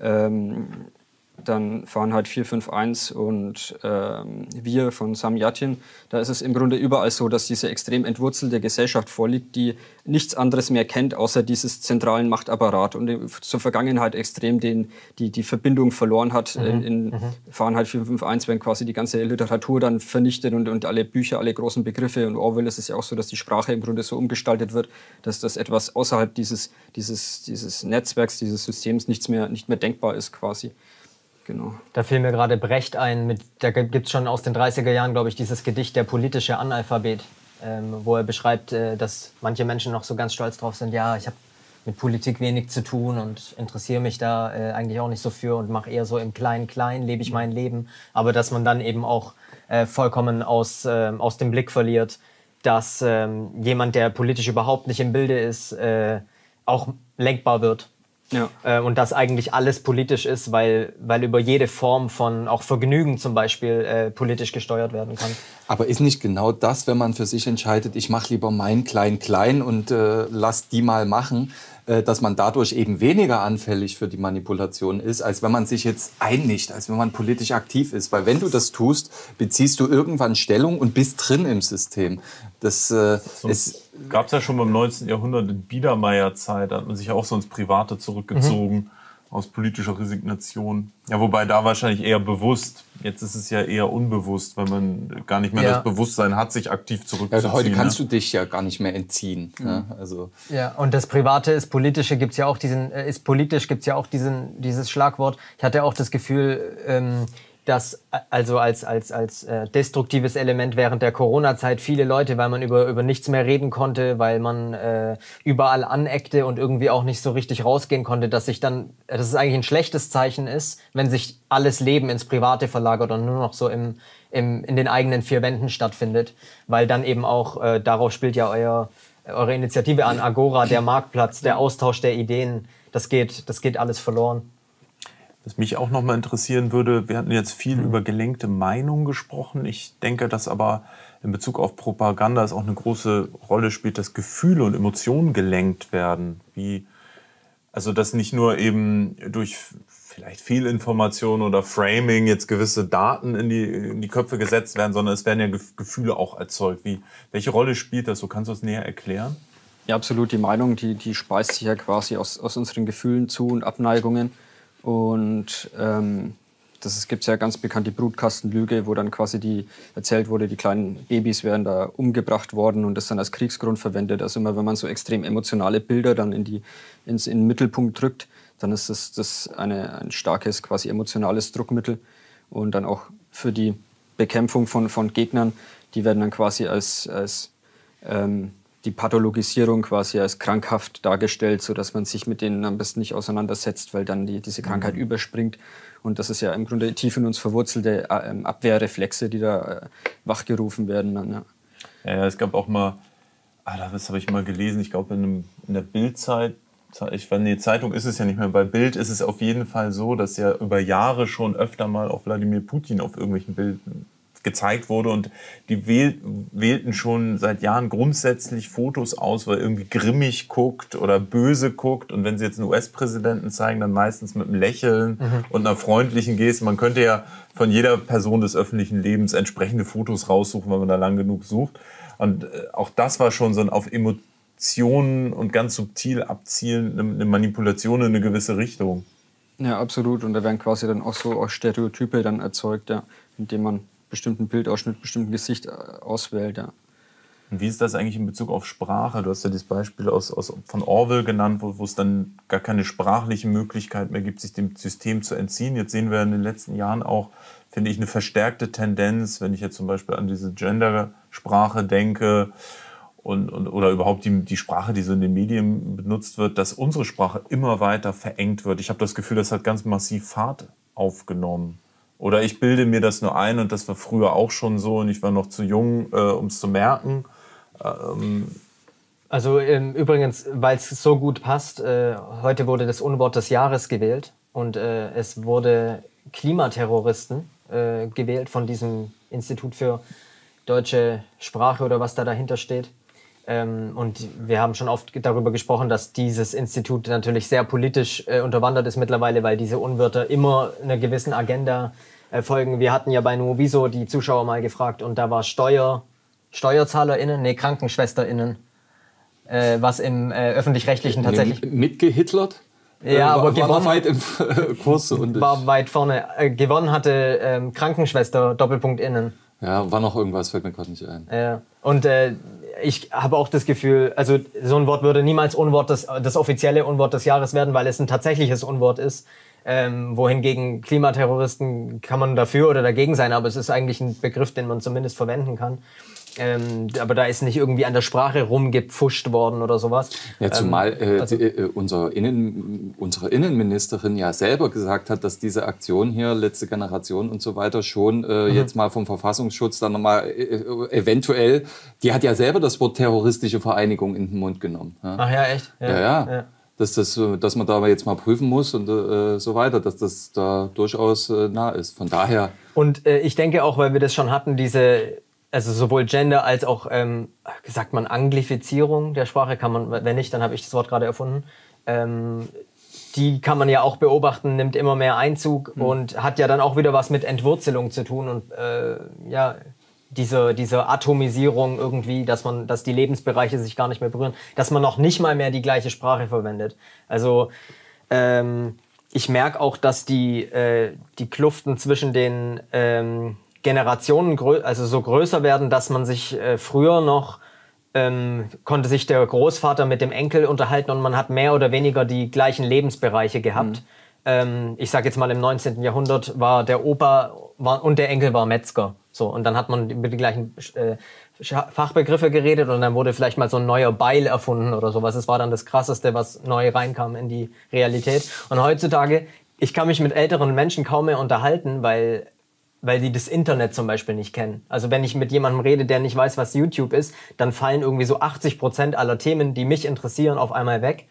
dann Fahrenheit 451 und Wir von Samyatin, da ist es im Grunde überall so, dass diese extrem entwurzelte Gesellschaft vorliegt, die nichts anderes mehr kennt, außer dieses zentralen Machtapparat und zur Vergangenheit extrem die Verbindung verloren hat. In Fahrenheit 451 werden quasi die ganze Literatur dann vernichtet und alle Bücher, alle großen Begriffe. Und Orwell ist es ja auch so, dass die Sprache im Grunde so umgestaltet wird, dass das etwas außerhalb dieses Netzwerks, dieses Systems nicht mehr denkbar ist quasi. Genau. Da fiel mir gerade Brecht ein, da gibt es schon aus den 30er Jahren, glaube ich, dieses Gedicht Der politische Analphabet, wo er beschreibt, dass manche Menschen noch so ganz stolz drauf sind, ja, ich habe mit Politik wenig zu tun und interessiere mich da eigentlich auch nicht so für und mache eher so im Klein-Klein, lebe ich mein Leben, aber dass man dann eben auch vollkommen aus dem Blick verliert, dass jemand, der politisch überhaupt nicht im Bilde ist, auch lenkbar wird. Ja. Und dass eigentlich alles politisch ist, weil über jede Form von auch Vergnügen zum Beispiel politisch gesteuert werden kann. Aber ist nicht genau das, wenn man für sich entscheidet, ich mache lieber mein Klein-Klein und lass die mal machen, dass man dadurch eben weniger anfällig für die Manipulation ist, als wenn man sich jetzt einmischt, als wenn man politisch aktiv ist. Weil wenn du das tust, beziehst du irgendwann Stellung und bist drin im System. Das gab es ja schon beim 19. Jahrhundert in Biedermeierzeit, da hat man sich auch so ins Private zurückgezogen, aus politischer Resignation. Ja, wobei da wahrscheinlich eher bewusst. Jetzt ist es ja eher unbewusst, weil man gar nicht mehr das Bewusstsein hat, sich aktiv zurückzuziehen. Also heute kannst du dich ja gar nicht mehr entziehen. Ne? Also ja, und das Private ist Politische, gibt's ja auch dieses Schlagwort. Ich hatte auch das Gefühl, dass also als destruktives Element während der Corona-Zeit viele Leute, weil man über nichts mehr reden konnte, weil man überall aneckte und irgendwie auch nicht so richtig rausgehen konnte, dass es eigentlich ein schlechtes Zeichen ist, wenn sich alles Leben ins Private verlagert und nur noch so in den eigenen vier Wänden stattfindet, weil dann eben auch, darauf spielt ja eure Initiative an, Agora, der Marktplatz, der Austausch der Ideen, das geht alles verloren. Was mich auch noch mal interessieren würde, wir hatten jetzt viel über gelenkte Meinungen gesprochen. Ich denke, dass aber in Bezug auf Propaganda es auch eine große Rolle spielt, dass Gefühle und Emotionen gelenkt werden. Also dass nicht nur eben durch vielleicht Fehlinformationen oder Framing jetzt gewisse Daten in die Köpfe gesetzt werden, sondern es werden ja Gefühle auch erzeugt. Welche Rolle spielt das? So kannst du es näher erklären? Ja, absolut. Die Meinung, die speist sich ja quasi aus unseren Gefühlen zu und Abneigungen. Und gibt es ja ganz bekannt die Brutkastenlüge, wo dann quasi erzählt wurde, die kleinen Babys wären da umgebracht worden und das dann als Kriegsgrund verwendet. Also immer, wenn man so extrem emotionale Bilder dann in den Mittelpunkt drückt, dann ist das ein starkes quasi emotionales Druckmittel. Und dann auch für die Bekämpfung von Gegnern, die werden dann quasi als die Pathologisierung quasi als krankhaft dargestellt, sodass man sich mit denen am besten nicht auseinandersetzt, weil dann diese Krankheit überspringt. Und das ist ja im Grunde tief in uns verwurzelte Abwehrreflexe, die da wachgerufen werden. Dann, ja. Ja, es gab auch mal, das habe ich mal gelesen, ich glaube in der Bild-Zeitung, Zeitung ist es ja nicht mehr, bei Bild ist es auf jeden Fall so, dass ja über Jahre schon öfter mal auch Wladimir Putin auf irgendwelchen Bildern gezeigt wurde und die wählten schon seit Jahren grundsätzlich Fotos aus, weil er irgendwie grimmig guckt oder böse guckt und wenn sie jetzt einen US-Präsidenten zeigen, dann meistens mit einem Lächeln und einer freundlichen Geste. Man könnte ja von jeder Person des öffentlichen Lebens entsprechende Fotos raussuchen, wenn man da lang genug sucht und auch das war schon so ein auf Emotionen und ganz subtil abzielen, eine Manipulation in eine gewisse Richtung. Ja, absolut und da werden quasi dann auch so Stereotype dann erzeugt, ja, indem man bestimmten Bildausschnitt, bestimmten Gesicht auswählt. Ja. Und wie ist das eigentlich in Bezug auf Sprache? Du hast ja das Beispiel von Orwell genannt, wo es dann gar keine sprachliche Möglichkeit mehr gibt, sich dem System zu entziehen. Jetzt sehen wir in den letzten Jahren auch, finde ich, eine verstärkte Tendenz, wenn ich jetzt zum Beispiel an diese Gendersprache denke oder überhaupt die Sprache, die so in den Medien benutzt wird, dass unsere Sprache immer weiter verengt wird. Ich habe das Gefühl, das hat ganz massiv Fahrt aufgenommen. Oder ich bilde mir das nur ein und das war früher auch schon so und ich war noch zu jung, um es zu merken. Also übrigens, weil es so gut passt, heute wurde das Unwort des Jahres gewählt und es wurde Klimaterroristen gewählt von diesem Institut für deutsche Sprache oder was da dahinter steht. Und wir haben schon oft darüber gesprochen, dass dieses Institut natürlich sehr politisch unterwandert ist mittlerweile, weil diese Unwörter immer einer gewissen Agenda folgen. Wir hatten ja bei Nuoviso die Zuschauer mal gefragt und da war SteuerzahlerInnen, KrankenschwesterInnen, was im Öffentlich-Rechtlichen tatsächlich... Mitgehitlert? Ja, aber gewonnen... War weit im Kurs. War weit vorne. Gewonnen hatte Krankenschwester, Doppelpunkt innen. Ja, war noch irgendwas, fällt mir gerade nicht ein. Ja. Und ich habe auch das Gefühl, also so ein Wort würde niemals das offizielle Unwort des Jahres werden, weil es ein tatsächliches Unwort ist. Wohingegen Klimaterroristen kann man dafür oder dagegen sein, aber es ist eigentlich ein Begriff, den man zumindest verwenden kann. Aber da ist nicht irgendwie an der Sprache rumgepfuscht worden oder sowas. Ja, zumal unsere Innenministerin ja selber gesagt hat, dass diese Aktion hier, letzte Generation und so weiter, schon jetzt mal vom Verfassungsschutz dann nochmal eventuell, die hat ja selber das Wort terroristische Vereinigung in den Mund genommen. Ja? Ach ja, echt? Ja. dass man da jetzt mal prüfen muss und so weiter, dass das da durchaus nah ist. Von daher. Und ich denke auch, weil wir das schon hatten, also sowohl Gender als auch, sagt man, Anglifizierung der Sprache, kann man, wenn nicht, dann habe ich das Wort gerade erfunden. Die kann man ja auch beobachten, nimmt immer mehr Einzug und hat ja dann auch wieder was mit Entwurzelung zu tun und diese Atomisierung irgendwie, dass die Lebensbereiche sich gar nicht mehr berühren, dass man noch nicht mal mehr die gleiche Sprache verwendet. Also ich merke auch, dass die Kluften zwischen den Generationen also so größer werden, dass man sich früher noch konnte sich der Großvater mit dem Enkel unterhalten und man hat mehr oder weniger die gleichen Lebensbereiche gehabt. Ich sage jetzt mal, im 19. Jahrhundert war der Opa und der Enkel war Metzger. So, und dann hat man über die gleichen Fachbegriffe geredet und dann wurde vielleicht mal so ein neuer Beil erfunden oder sowas. Das war dann das Krasseste, was neu reinkam in die Realität. Und heutzutage, ich kann mich mit älteren Menschen kaum mehr unterhalten, weil die das Internet zum Beispiel nicht kennen. Also wenn ich mit jemandem rede, der nicht weiß, was YouTube ist, dann fallen irgendwie so 80% aller Themen, die mich interessieren, auf einmal weg.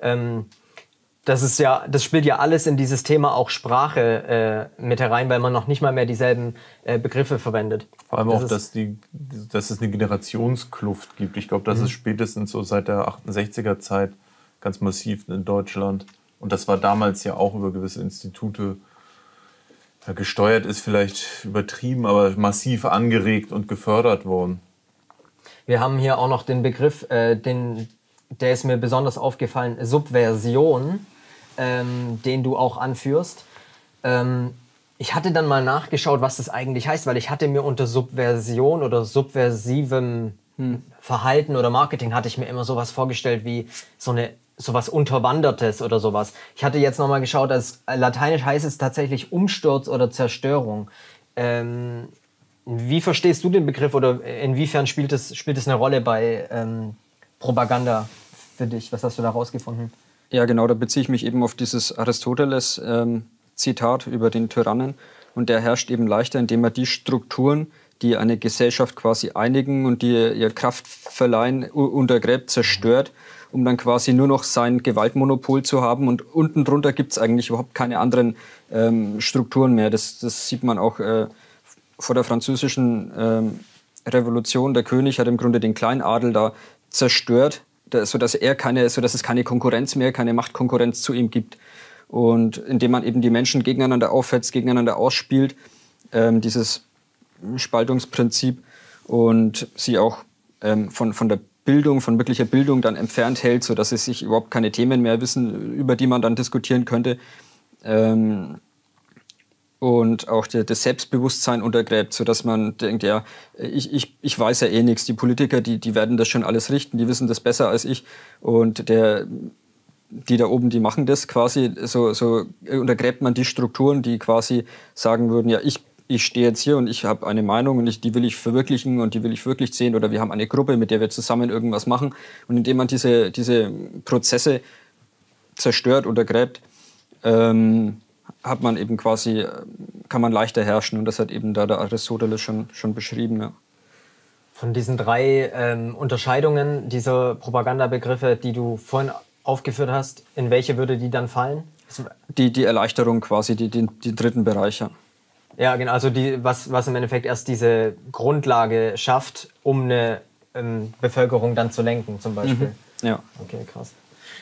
Das spielt ja alles in dieses Thema auch Sprache mit herein, weil man noch nicht mal mehr dieselben Begriffe verwendet. Vor allem auch, dass es eine Generationskluft gibt. Ich glaube, das ist spätestens so seit der 68er Zeit ganz massiv in Deutschland. Und das war damals ja auch über gewisse Institute gesteuert, ist vielleicht übertrieben, aber massiv angeregt und gefördert worden. Wir haben hier auch noch den Begriff, der ist mir besonders aufgefallen, Subversion, den du auch anführst. Ich hatte dann mal nachgeschaut, was das eigentlich heißt, weil ich hatte mir unter Subversion oder subversivem Verhalten oder Marketing hatte ich mir immer sowas vorgestellt wie sowas Unterwandertes oder sowas. Ich hatte jetzt nochmal geschaut, lateinisch heißt es tatsächlich Umsturz oder Zerstörung. Wie verstehst du den Begriff oder inwiefern spielt es eine Rolle bei Propaganda für dich? Was hast du da rausgefunden? Ja, genau, da beziehe ich mich eben auf dieses Aristoteles-Zitat über den Tyrannen. Und der herrscht eben leichter, indem er die Strukturen, die eine Gesellschaft quasi einigen und die ihr Kraft verleihen, untergräbt, zerstört, um dann quasi nur noch sein Gewaltmonopol zu haben. Und unten drunter gibt es eigentlich überhaupt keine anderen Strukturen mehr. Das sieht man auch vor der französischen Revolution. Der König hat im Grunde den Kleinadel da zerstört, sodass es keine Konkurrenz mehr, keine Machtkonkurrenz zu ihm gibt. Und indem man eben die Menschen gegeneinander aufhetzt, gegeneinander ausspielt, dieses Spaltungsprinzip und sie auch von der Bildung, von wirklicher Bildung dann entfernt hält, sodass sie sich überhaupt keine Themen mehr wissen, über die man dann diskutieren könnte. Und auch das Selbstbewusstsein untergräbt, sodass man denkt, ja, ich weiß ja eh nichts. Die Politiker, die werden das schon alles richten, die wissen das besser als ich. Und die da oben, die machen das quasi, so untergräbt man die Strukturen, die quasi sagen würden, ja, ich stehe jetzt hier und ich habe eine Meinung und die will ich verwirklichen und die will ich wirklich sehen, oder wir haben eine Gruppe, mit der wir zusammen irgendwas machen. Und indem man diese Prozesse zerstört, untergräbt, hat man eben quasi, kann man leichter herrschen, und das hat eben da der Aristoteles schon beschrieben. Ja. Von diesen 3 Unterscheidungen dieser Propagandabegriffe, die du vorhin aufgeführt hast, in welche würde die dann fallen? Die Erleichterung quasi, die dritten Bereich. Ja. Ja, genau, also was im Endeffekt erst diese Grundlage schafft, um eine Bevölkerung dann zu lenken, zum Beispiel. Ja. Okay, krass.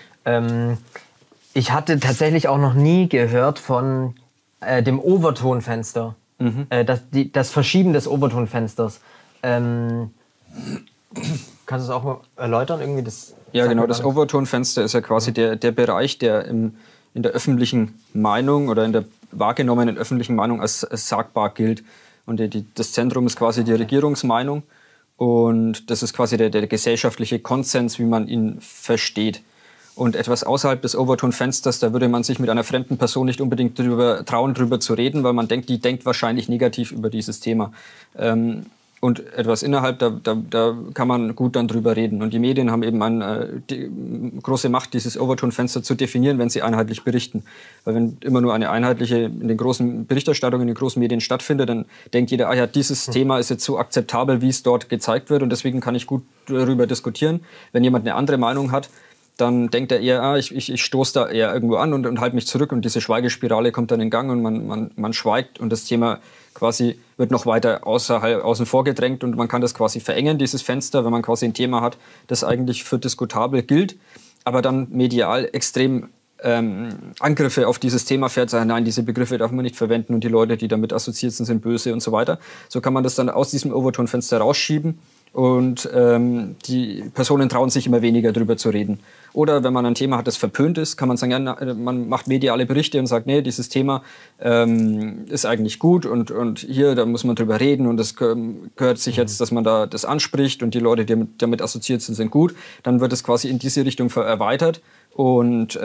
Ich hatte tatsächlich auch noch nie gehört von dem Overtonfenster. Das Verschieben des Overtonfensters. Kannst du es auch mal erläutern? Irgendwie ja, genau. Das Overtonfenster ist ja quasi der Bereich, der in der öffentlichen Meinung oder in der wahrgenommenen öffentlichen Meinung als sagbar gilt. Und das Zentrum ist quasi die Regierungsmeinung. Und das ist quasi der gesellschaftliche Konsens, wie man ihn versteht. Und etwas außerhalb des Overton-Fensters, da würde man sich mit einer fremden Person nicht unbedingt trauen, drüber zu reden, weil man denkt, die denkt wahrscheinlich negativ über dieses Thema. Und etwas innerhalb, da kann man gut dann drüber reden. Und die Medien haben eben eine große Macht, dieses Overton-Fenster zu definieren, wenn sie einheitlich berichten. Weil wenn immer nur eine einheitliche in den großen Berichterstattungen, in den großen Medien stattfindet, dann denkt jeder, ja, dieses Thema ist jetzt so akzeptabel, wie es dort gezeigt wird, und deswegen kann ich gut darüber diskutieren. Wenn jemand eine andere Meinung hat, dann denkt er eher, ich stoße da eher irgendwo an und halte mich zurück und diese Schweigespirale kommt dann in Gang und man schweigt und das Thema quasi wird noch weiter außen vor gedrängt und man kann das quasi verengen, dieses Fenster, wenn man quasi ein Thema hat, das eigentlich für diskutabel gilt, aber dann medial extrem Angriffe auf dieses Thema fährt, sagen, nein, diese Begriffe darf man nicht verwenden und die Leute, die damit assoziiert sind, sind böse und so weiter. So kann man das dann aus diesem Overton-Fenster rausschieben und die Personen trauen sich immer weniger drüber zu reden. Oder wenn man ein Thema hat, das verpönt ist, kann man sagen, ja, man macht mediale Berichte und sagt, nee, dieses Thema ist eigentlich gut und hier, da muss man drüber reden und es gehört sich jetzt, dass man da das anspricht und die Leute, die damit assoziiert sind, sind gut. Dann wird es quasi in diese Richtung erweitert und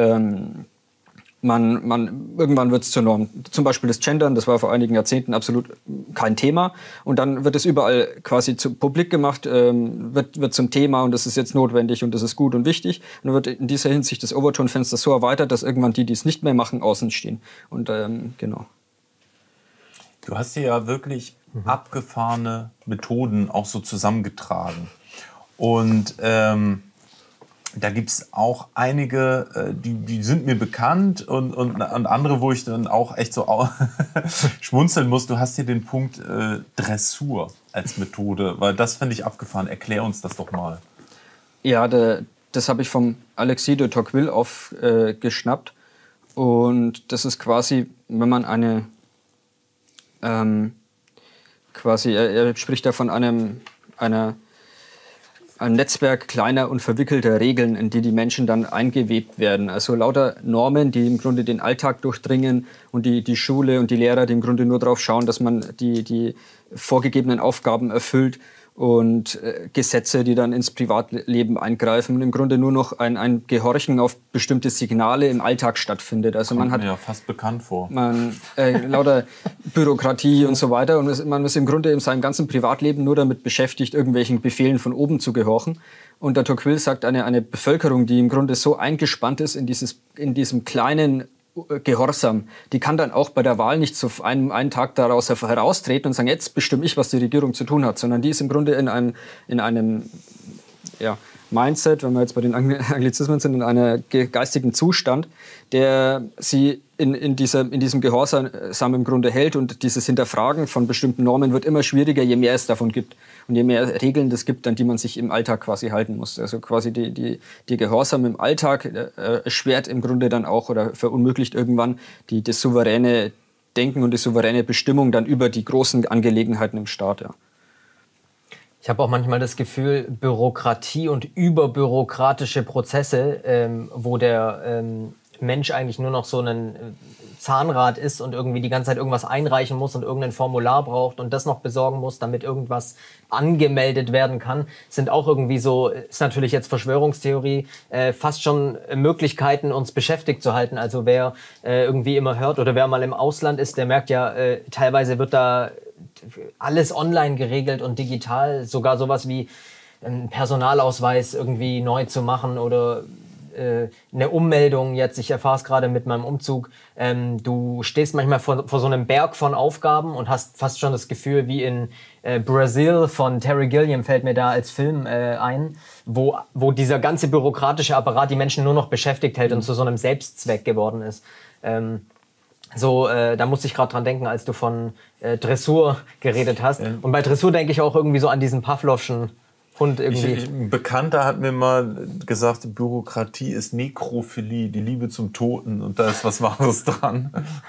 irgendwann wird es zur Norm. Zum Beispiel das Gendern, das war vor einigen Jahrzehnten absolut kein Thema. Und dann wird es überall quasi publik gemacht, wird zum Thema und das ist jetzt notwendig und das ist gut und wichtig. Und dann wird in dieser Hinsicht das Overton-Fenster so erweitert, dass irgendwann die es nicht mehr machen, außen stehen. Und genau. Du hast hier ja wirklich abgefahrene Methoden auch so zusammengetragen. Und da gibt es auch einige, die sind mir bekannt und andere, wo ich dann auch echt so schmunzeln muss. Du hast hier den Punkt Dressur als Methode, weil das finde ich abgefahren. Erklär uns das doch mal. Ja, das habe ich vom Alexis de Tocqueville aufgeschnappt. Und das ist quasi, wenn man er spricht da von ein Netzwerk kleiner und verwickelter Regeln, in die die Menschen dann eingewebt werden. Also lauter Normen, die im Grunde den Alltag durchdringen und die Schule und die Lehrer, die im Grunde nur darauf schauen, dass man die vorgegebenen Aufgaben erfüllt und Gesetze, die dann ins Privatleben eingreifen und im Grunde nur noch ein Gehorchen auf bestimmte Signale im Alltag stattfindet. Also man hat mir ja fast bekannt vor. Lauter Bürokratie und so weiter und man ist im Grunde in seinem ganzen Privatleben nur damit beschäftigt, irgendwelchen Befehlen von oben zu gehorchen. Und der Tocqueville sagt, eine Bevölkerung, die im Grunde so eingespannt ist in diesem kleinen Gehorsam, die kann dann auch bei der Wahl nicht zu einen Tag daraus heraustreten und sagen, jetzt bestimme ich, was die Regierung zu tun hat, sondern die ist im Grunde in einem Mindset, wenn wir jetzt bei den Anglizismen sind, in einem geistigen Zustand, der sie in diesem Gehorsam im Grunde hält und dieses Hinterfragen von bestimmten Normen wird immer schwieriger, je mehr es davon gibt und je mehr Regeln es gibt, an die man sich im Alltag quasi halten muss. Also quasi die Gehorsam im Alltag erschwert im Grunde dann auch oder verunmöglicht irgendwann das souveräne Denken und die souveräne Bestimmung dann über die großen Angelegenheiten im Staat. Ja. Ich habe auch manchmal das Gefühl, Bürokratie und überbürokratische Prozesse, wo der Mensch eigentlich nur noch so ein Zahnrad ist und irgendwie die ganze Zeit irgendwas einreichen muss und irgendein Formular braucht und das noch besorgen muss, damit irgendwas angemeldet werden kann, sind auch irgendwie so, ist natürlich jetzt Verschwörungstheorie, fast schon Möglichkeiten, uns beschäftigt zu halten. Also wer irgendwie immer hört oder wer mal im Ausland ist, der merkt ja, teilweise wird da alles online geregelt und digital, sogar sowas wie einen Personalausweis irgendwie neu zu machen oder eine Ummeldung jetzt, ich erfahre es gerade mit meinem Umzug, du stehst manchmal vor so einem Berg von Aufgaben und hast fast schon das Gefühl wie in Brazil von Terry Gilliam, fällt mir da als Film ein, wo dieser ganze bürokratische Apparat die Menschen nur noch beschäftigt hält und zu so einem Selbstzweck geworden ist. Da musste ich gerade dran denken, als du von Dressur geredet hast. Und bei Dressur denke ich auch irgendwie so an diesen Pavlovschen Hund irgendwie. Ein Bekannter hat mir mal gesagt, Bürokratie ist Nekrophilie, die Liebe zum Toten. Und da ist was Wahres dran.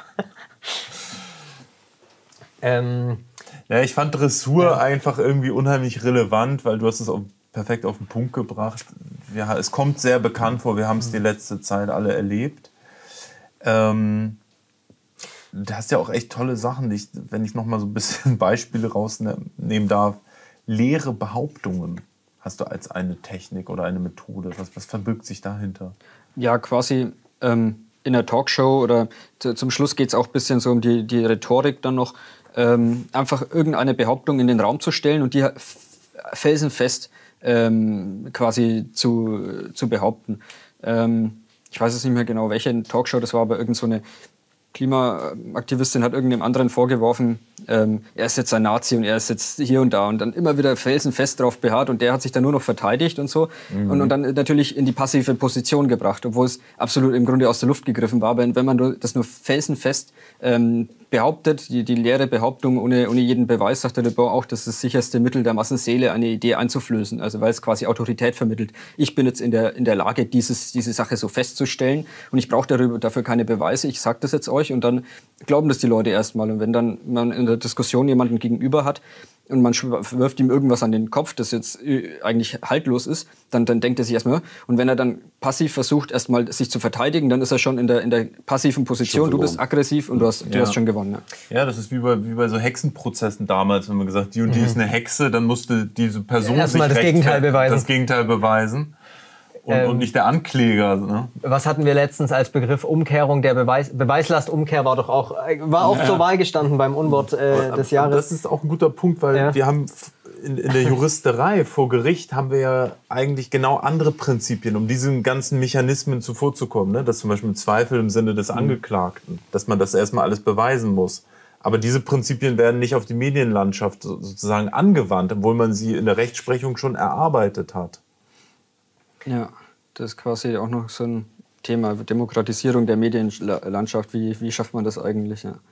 Ja, ich fand Dressur einfach irgendwie unheimlich relevant, weil du hast es auch perfekt auf den Punkt gebracht. Ja, es kommt sehr bekannt vor, wir haben es die letzte Zeit alle erlebt. Du hast ja auch echt tolle Sachen, wenn ich noch mal so ein bisschen Beispiele rausnehmen darf. Leere Behauptungen hast du als eine Technik oder eine Methode. Was verbirgt sich dahinter? Ja, quasi in der Talkshow oder zum Schluss geht es auch ein bisschen so um die Rhetorik dann noch. Einfach irgendeine Behauptung in den Raum zu stellen und die felsenfest quasi zu behaupten. Ich weiß jetzt nicht mehr genau, welche Talkshow das war, aber irgend so eine Klimaaktivistin hat irgendeinem anderen vorgeworfen, er ist jetzt ein Nazi und er ist jetzt hier und da und dann immer wieder felsenfest darauf beharrt und der hat sich dann nur noch verteidigt und so und dann natürlich in die passive Position gebracht, obwohl es absolut im Grunde aus der Luft gegriffen war. Aber wenn man das nur felsenfest behauptet, die leere Behauptung ohne jeden Beweis, sagt der Le Bon auch, das ist das sicherste Mittel der Massenseele, eine Idee einzuflößen, also weil es quasi Autorität vermittelt. Ich bin jetzt in der Lage, diese Sache so festzustellen und ich brauche dafür keine Beweise, ich sage das jetzt euch und dann glauben das die Leute erstmal. Und wenn dann man in der Diskussion jemanden gegenüber hat und man wirft ihm irgendwas an den Kopf, das jetzt eigentlich haltlos ist, dann denkt er sich erstmal, und wenn er dann passiv versucht, erstmal sich zu verteidigen, dann ist er schon in der passiven Position, du bist aggressiv und du hast schon gewonnen. Ja, das ist wie bei so Hexenprozessen damals, wenn man gesagt, die und die ist eine Hexe, dann musste diese Person sich das Gegenteil beweisen. Und nicht der Ankläger. Ne? Was hatten wir letztens als Begriff Umkehrung? Der Beweislastumkehr war doch auch zur Wahl gestanden beim Unwort des Jahres. Das ist auch ein guter Punkt, weil wir haben in der Juristerei vor Gericht haben wir ja eigentlich genau andere Prinzipien, um diesen ganzen Mechanismen zuvorzukommen. Ne? Das zum Beispiel Zweifel im Sinne des Angeklagten, dass man das erstmal alles beweisen muss. Aber diese Prinzipien werden nicht auf die Medienlandschaft sozusagen angewandt, obwohl man sie in der Rechtsprechung schon erarbeitet hat. Ja, das ist quasi auch noch so ein Thema, Demokratisierung der Medienlandschaft. Wie schafft man das eigentlich? Ja.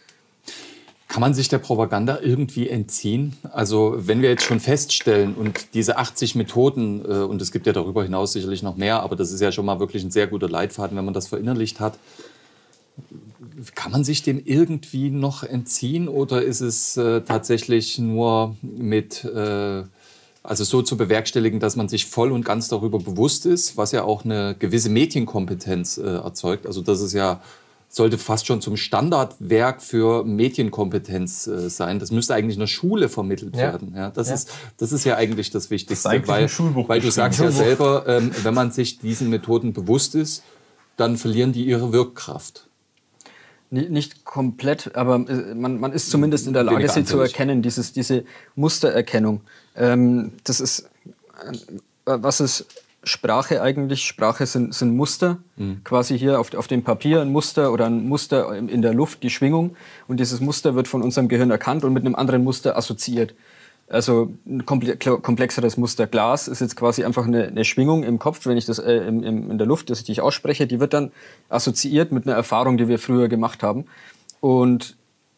Kann man sich der Propaganda irgendwie entziehen? Also wenn wir jetzt schon feststellen und diese 80 Methoden, und es gibt ja darüber hinaus sicherlich noch mehr, aber das ist ja schon mal wirklich ein sehr guter Leitfaden, wenn man das verinnerlicht hat. Kann man sich dem irgendwie noch entziehen oder ist es tatsächlich nur mit... Also so zu bewerkstelligen, dass man sich voll und ganz darüber bewusst ist, was ja auch eine gewisse Medienkompetenz erzeugt. Also das ist ja, sollte fast schon zum Standardwerk für Medienkompetenz sein. Das müsste eigentlich in der Schule vermittelt werden. Ja, das ist ja eigentlich das Wichtigste. Weil du sagst ja selber, wenn man sich diesen Methoden bewusst ist, dann verlieren die ihre Wirkkraft. Nicht komplett, aber man ist zumindest in der Lage, sie zu erkennen, diese Mustererkennung. Das ist, was ist Sprache eigentlich? Sprache sind Muster, quasi hier auf dem Papier ein Muster oder ein Muster in der Luft, die Schwingung. Und dieses Muster wird von unserem Gehirn erkannt und mit einem anderen Muster assoziiert. Also ein komplexeres Muster. Glas ist jetzt quasi einfach eine Schwingung im Kopf, wenn ich das in der Luft, die ich ausspreche, die wird dann assoziiert mit einer Erfahrung, die wir früher gemacht haben. Und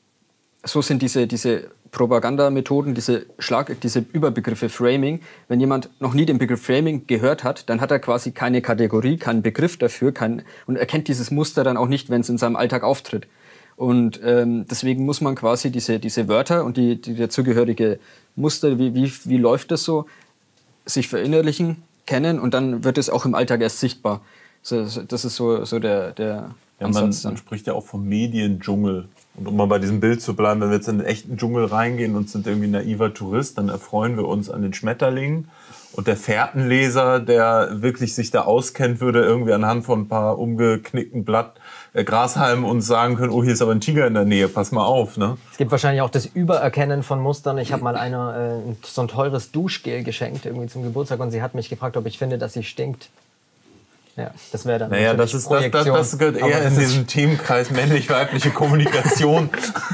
so sind diese Propagandamethoden, diese Überbegriffe Framing. Wenn jemand noch nie den Begriff Framing gehört hat, dann hat er quasi keine Kategorie, keinen Begriff dafür und erkennt dieses Muster dann auch nicht, wenn es in seinem Alltag auftritt. Und deswegen muss man quasi diese Wörter und die dazugehörige Muster, wie läuft das so, sich verinnerlichen, kennen und dann wird es auch im Alltag erst sichtbar. Das ist so der Ansatz. Man spricht ja auch vom Mediendschungel. Und um mal bei diesem Bild zu bleiben, wenn wir jetzt in den echten Dschungel reingehen und sind irgendwie naiver Tourist, dann erfreuen wir uns an den Schmetterlingen. Und der Fährtenleser, der wirklich sich da auskennt, würde irgendwie anhand von ein paar umgeknickten Grashalmen uns sagen können, oh, hier ist aber ein Tiger in der Nähe, pass mal auf. Ne? Es gibt wahrscheinlich auch das Übererkennen von Mustern. Ich habe mal einer so ein teures Duschgel geschenkt irgendwie zum Geburtstag und sie hat mich gefragt, ob ich finde, dass sie stinkt. Ja, das wäre dann das gehört eher in diesen Themenkreis männlich-weibliche Kommunikation.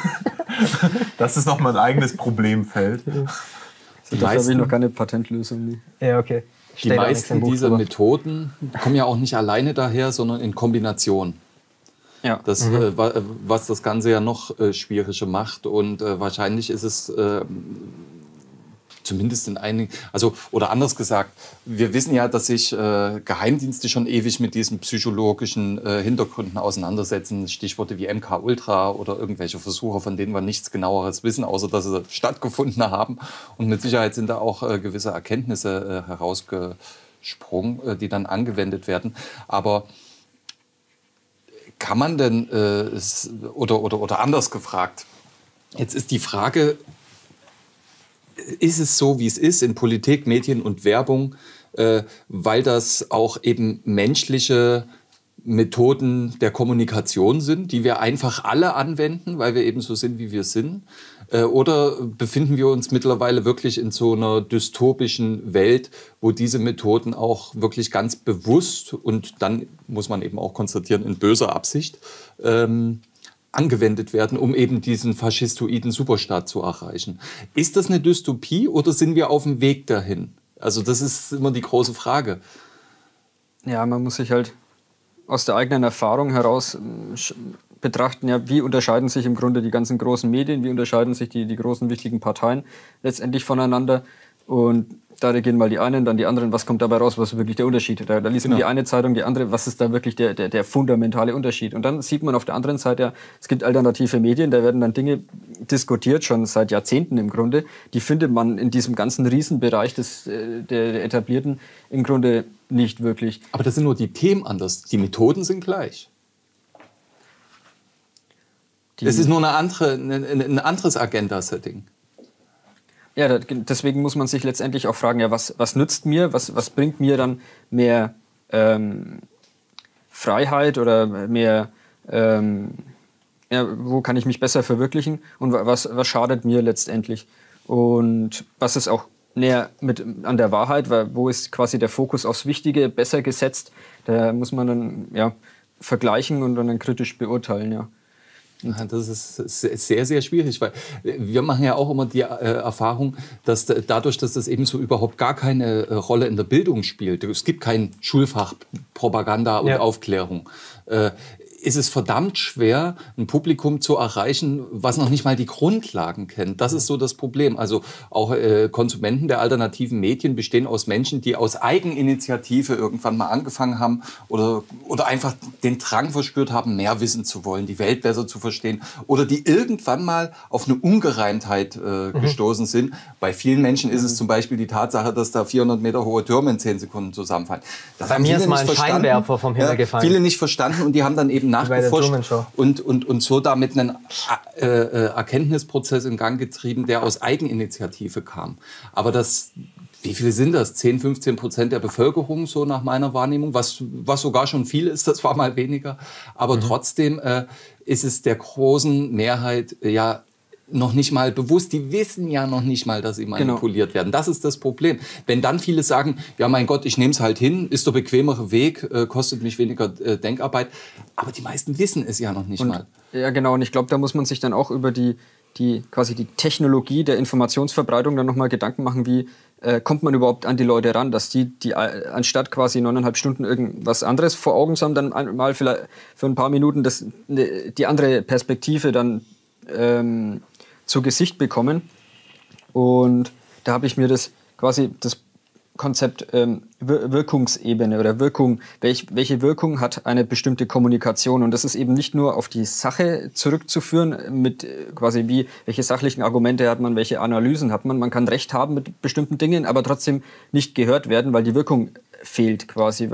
Das ist nochmal ein eigenes Problemfeld. Dafür habe ich noch keine Patentlösung. Ja, okay. Die meisten dieser Methoden kommen ja auch nicht alleine daher, sondern in Kombination. Ja. Das, was das Ganze ja noch schwieriger macht. Und wahrscheinlich ist es zumindest in einigen, oder anders gesagt, wir wissen ja, dass sich Geheimdienste schon ewig mit diesen psychologischen Hintergründen auseinandersetzen. Stichworte wie MK-Ultra oder irgendwelche Versuche, von denen wir nichts Genaueres wissen, außer dass sie stattgefunden haben. Und mit Sicherheit sind da auch gewisse Erkenntnisse herausgesprungen, die dann angewendet werden. Aber kann man denn, oder anders gefragt, jetzt ist die Frage, ist es so, wie es ist in Politik, Medien und Werbung, weil das auch eben menschliche Methoden der Kommunikation sind, die wir einfach alle anwenden, weil wir eben so sind, wie wir sind? Oder befinden wir uns mittlerweile wirklich in so einer dystopischen Welt, wo diese Methoden auch wirklich ganz bewusst und dann muss man eben auch konstatieren, in böser Absicht, angewendet werden, um eben diesen faschistoiden Superstaat zu erreichen. Ist das eine Dystopie oder sind wir auf dem Weg dahin? Also das ist immer die große Frage. Ja, man muss sich halt aus der eigenen Erfahrung heraus betrachten, ja, wie unterscheiden sich im Grunde die ganzen großen Medien, wie unterscheiden sich die großen wichtigen Parteien letztendlich voneinander. Und da regieren mal die einen, dann die anderen. Was kommt dabei raus? Was ist wirklich der Unterschied? Da liest man die eine Zeitung, die andere. Was ist da wirklich der fundamentale Unterschied? Und dann sieht man auf der anderen Seite, ja, es gibt alternative Medien, da werden dann Dinge diskutiert, schon seit Jahrzehnten im Grunde. Die findet man in diesem ganzen Riesenbereich der Etablierten im Grunde nicht wirklich. Aber das sind nur die Themen anders. Die Methoden sind gleich. Es ist nur ein anderes Agenda-Setting. Ja, deswegen muss man sich letztendlich auch fragen, ja, was nützt mir, was bringt mir dann mehr Freiheit oder mehr, wo kann ich mich besser verwirklichen und was schadet mir letztendlich? Und was ist auch näher an der Wahrheit, weil wo ist quasi der Fokus aufs Wichtige besser gesetzt? Da muss man dann vergleichen und dann kritisch beurteilen, ja. Das ist sehr, sehr schwierig, weil wir machen ja auch immer die Erfahrung, dass dadurch, dass das eben so überhaupt gar keine Rolle in der Bildung spielt, es gibt kein Schulfach Propaganda und Aufklärung, ist es verdammt schwer, ein Publikum zu erreichen, was noch nicht mal die Grundlagen kennt. Das ist so das Problem. Also auch Konsumenten der alternativen Medien bestehen aus Menschen, die aus Eigeninitiative irgendwann mal angefangen haben oder einfach den Drang verspürt haben, mehr wissen zu wollen, die Welt besser zu verstehen oder die irgendwann mal auf eine Ungereimtheit gestoßen sind. Bei vielen Menschen ist es zum Beispiel die Tatsache, dass da 400 Meter hohe Türme in 10 Sekunden zusammenfallen. Das Bei mir ist mal ein Scheinwerfer vom Himmel gefallen. Viele nicht verstanden und die haben dann eben nachgeforscht und so damit einen Erkenntnisprozess in Gang getrieben, der aus Eigeninitiative kam. Aber wie viele sind das? 10-15% der Bevölkerung, so nach meiner Wahrnehmung, was sogar schon viel ist, das war mal weniger. Aber trotzdem ist es der großen Mehrheit noch nicht mal bewusst. Die wissen ja noch nicht mal, dass sie manipuliert werden. Das ist das Problem. Wenn dann viele sagen, ja mein Gott, ich nehme es halt hin, ist der bequemere Weg, kostet mich weniger Denkarbeit. Aber die meisten wissen es ja noch nicht mal. Ja genau, und ich glaube, da muss man sich dann auch über die Technologie der Informationsverbreitung dann nochmal Gedanken machen, wie kommt man überhaupt an die Leute ran, dass die anstatt quasi 9,5 Stunden irgendwas anderes vor Augen zu haben, dann mal vielleicht für ein paar Minuten die andere Perspektive dann zu Gesicht bekommen. Und da habe ich mir das Konzept Wirkungsebene oder Wirkung, welche Wirkung hat eine bestimmte Kommunikation. Und das ist eben nicht nur auf die Sache zurückzuführen, mit quasi welche sachlichen Argumente hat man, welche Analysen hat man. Man kann Recht haben mit bestimmten Dingen, aber trotzdem nicht gehört werden, weil die Wirkung fehlt quasi.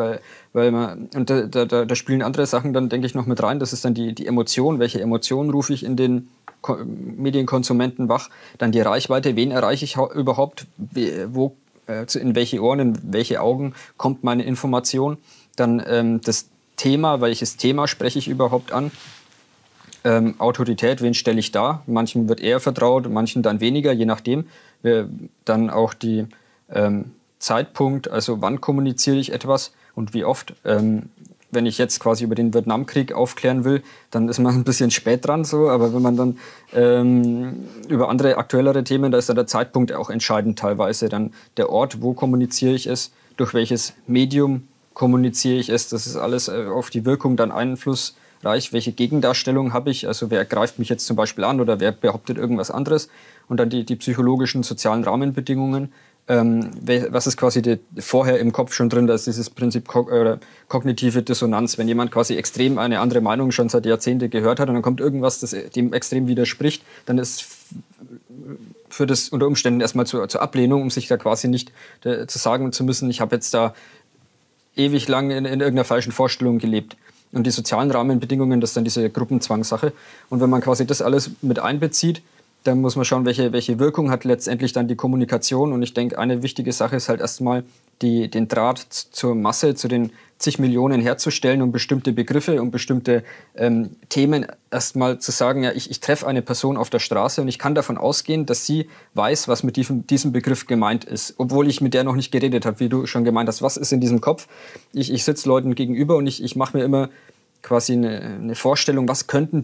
Da spielen andere Sachen dann, denke ich, noch mit rein. Das ist dann die Emotion. Welche Emotionen rufe ich in den Medienkonsumenten wach? Dann die Reichweite. Wen erreiche ich überhaupt? In welche Ohren, in welche Augen kommt meine Information? Dann das Thema, welches Thema spreche ich überhaupt an? Autorität, wen stelle ich dar? Manchen wird eher vertraut, manchen dann weniger, je nachdem. Dann auch die Zeitpunkt, also wann kommuniziere ich etwas und wie oft. Wenn ich jetzt quasi über den Vietnamkrieg aufklären will, dann ist man ein bisschen spät dran, so. Aber wenn man dann über andere aktuellere Themen, da ist dann der Zeitpunkt auch entscheidend teilweise. Dann der Ort, wo kommuniziere ich es, durch welches Medium kommuniziere ich es. Das ist alles auf die Wirkung dann einflussreich. Welche Gegendarstellung habe ich? Also wer greift mich jetzt zum Beispiel an oder wer behauptet irgendwas anderes? Und dann die psychologischen, sozialen Rahmenbedingungen. Was ist quasi vorher im Kopf schon drin, da ist dieses Prinzip kognitive Dissonanz, wenn jemand quasi extrem eine andere Meinung schon seit Jahrzehnten gehört hat und dann kommt irgendwas, das dem extrem widerspricht, dann führt das unter Umständen erstmal zur Ablehnung, um sich da quasi nicht zu sagen zu müssen, ich habe jetzt da ewig lang in irgendeiner falschen Vorstellung gelebt. Und die sozialen Rahmenbedingungen, das ist dann diese Gruppenzwangssache. Und wenn man quasi das alles mit einbezieht, dann muss man schauen, welche Wirkung hat letztendlich dann die Kommunikation. Und ich denke, eine wichtige Sache ist halt erstmal, den Draht zur Masse, zu den zig Millionen herzustellen, um bestimmte Begriffe, um bestimmte Themen erstmal zu sagen, ja, ich treffe eine Person auf der Straße und ich kann davon ausgehen, dass sie weiß, was mit diesem Begriff gemeint ist, obwohl ich mit der noch nicht geredet habe, wie du schon gemeint hast. Was ist in diesem Kopf? Ich sitze Leuten gegenüber und ich mache mir immer quasi eine Vorstellung, was könnten die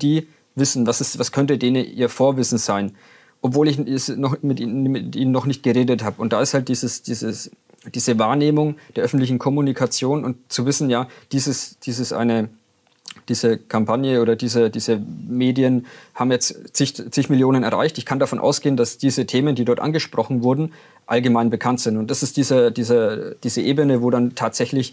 wissen, was könnte denen ihr Vorwissen sein, obwohl ich mit ihnen noch nicht geredet habe. Und da ist halt diese Wahrnehmung der öffentlichen Kommunikation und zu wissen, ja, diese Kampagne oder diese Medien haben jetzt zig Millionen erreicht. Ich kann davon ausgehen, dass diese Themen, die dort angesprochen wurden, allgemein bekannt sind. Und das ist diese Ebene, wo dann tatsächlich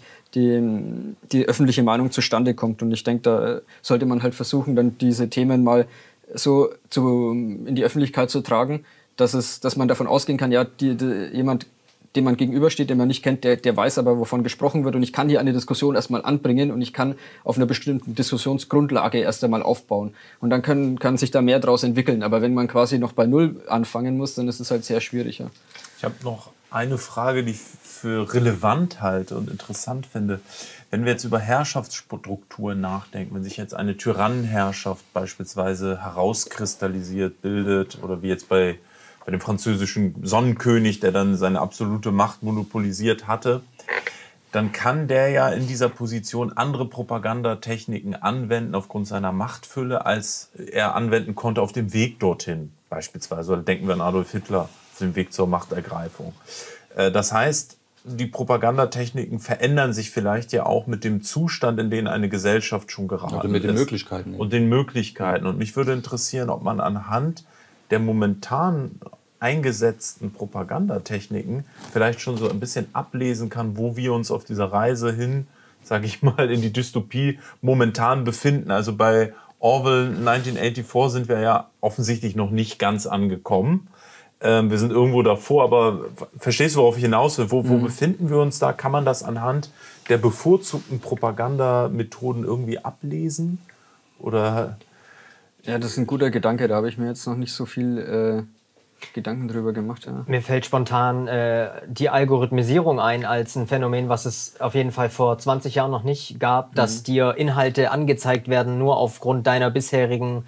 die öffentliche Meinung zustande kommt. Und ich denke, da sollte man halt versuchen, dann diese Themen mal so in die Öffentlichkeit zu tragen, dass man davon ausgehen kann, ja, jemand, dem man gegenübersteht, den man nicht kennt, der weiß aber, wovon gesprochen wird. Und ich kann hier eine Diskussion erstmal anbringen und ich kann auf einer bestimmten Diskussionsgrundlage erst einmal aufbauen. Und dann kann sich da mehr daraus entwickeln. Aber wenn man quasi noch bei Null anfangen muss, dann ist es halt sehr schwierig. Ja. Ich habe noch eine Frage, die ich für relevant halte und interessant finde. Wenn wir jetzt über Herrschaftsstrukturen nachdenken, wenn sich jetzt eine Tyrannenherrschaft beispielsweise herauskristallisiert, bildet, oder wie jetzt bei dem französischen Sonnenkönig, der dann seine absolute Macht monopolisiert hatte, dann kann der ja in dieser Position andere Propagandatechniken anwenden aufgrund seiner Machtfülle, als er anwenden konnte auf dem Weg dorthin. Beispielsweise, oder denken wir an Adolf Hitler, auf dem Weg zur Machtergreifung. Das heißt, die Propagandatechniken verändern sich vielleicht ja auch mit dem Zustand, in den eine Gesellschaft schon geraten ist. Oder mit den Möglichkeiten. Und den Möglichkeiten. Und mich würde interessieren, ob man anhand der momentan eingesetzten Propagandatechniken vielleicht schon so ein bisschen ablesen kann, wo wir uns auf dieser Reise hin, sage ich mal, in die Dystopie momentan befinden. Also bei Orwell 1984 sind wir ja offensichtlich noch nicht ganz angekommen. Wir sind irgendwo davor, aber verstehst du, worauf ich hinaus will? Wo befinden wir uns da? Kann man das anhand der bevorzugten Propagandamethoden irgendwie ablesen? Oder? Ja, das ist ein guter Gedanke. Da habe ich mir jetzt noch nicht so viel Gedanken drüber gemacht. Ja. Mir fällt spontan die Algorithmisierung ein als ein Phänomen, was es auf jeden Fall vor 20 Jahren noch nicht gab, dass dir Inhalte angezeigt werden, nur aufgrund deiner bisherigen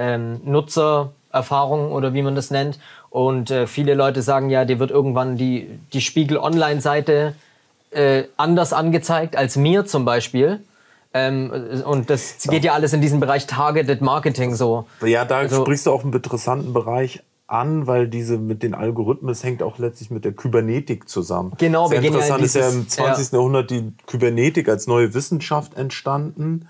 Nutzererfahrung oder wie man das nennt. Und viele Leute sagen ja, dir wird irgendwann die Spiegel-Online-Seite anders angezeigt als mir zum Beispiel. Und das geht ja alles in diesen Bereich Targeted Marketing so. Ja, da sprichst du auch einen interessanten Bereich an, weil diese mit den Algorithmen, es hängt auch letztlich mit der Kybernetik zusammen. Genau, sehr interessant ist ja im 20. Jahrhundert die Kybernetik als neue Wissenschaft entstanden.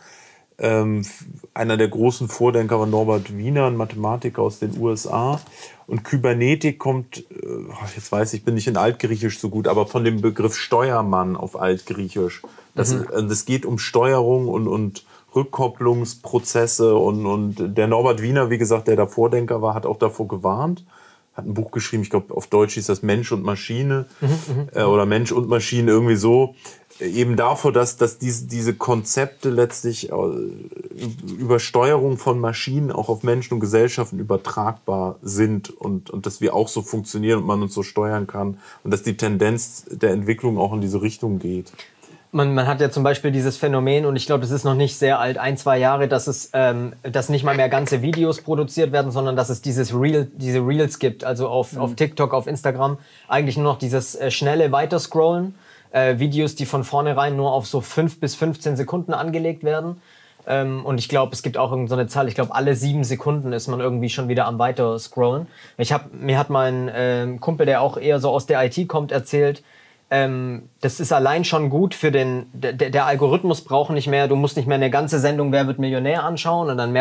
Einer der großen Vordenker war Norbert Wiener, ein Mathematiker aus den USA. Und Kybernetik kommt, jetzt weiß ich, bin nicht in Altgriechisch so gut, aber von dem Begriff Steuermann auf Altgriechisch. Das geht um Steuerung und Rückkopplungsprozesse. Und der Norbert Wiener, wie gesagt, der da Vordenker war, hat auch davor gewarnt. Hat ein Buch geschrieben, ich glaube auf Deutsch hieß das Mensch und Maschine oder Mensch und Maschine, irgendwie so. Eben davor, dass diese Konzepte letztlich über Steuerung von Maschinen auch auf Menschen und Gesellschaften übertragbar sind und dass wir auch so funktionieren und man uns so steuern kann und dass die Tendenz der Entwicklung auch in diese Richtung geht. Man hat ja zum Beispiel dieses Phänomen, und ich glaube, das ist noch nicht sehr alt, 1-2 Jahre, dass nicht mal mehr ganze Videos produziert werden, sondern dass es diese Reels gibt, also auf TikTok, auf Instagram, eigentlich nur noch dieses schnelle Weiterscrollen. Videos, die von vornherein nur auf so 5 bis 15 Sekunden angelegt werden. Und ich glaube, es gibt auch so eine Zahl, ich glaube, alle 7 Sekunden ist man irgendwie schon wieder am Weiterscrollen. Mir hat mein Kumpel, der auch eher so aus der IT kommt, erzählt, das ist allein schon gut für der Algorithmus braucht nicht mehr, du musst nicht mehr eine ganze Sendung Wer wird Millionär anschauen und dann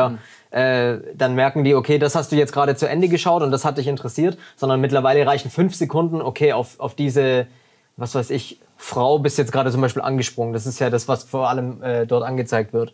dann merken die, okay, das hast du jetzt gerade zu Ende geschaut und das hat dich interessiert, sondern mittlerweile reichen 5 Sekunden, okay, auf diese, was weiß ich, Frau bist jetzt gerade zum Beispiel angesprungen. Das ist ja das, was vor allem dort angezeigt wird.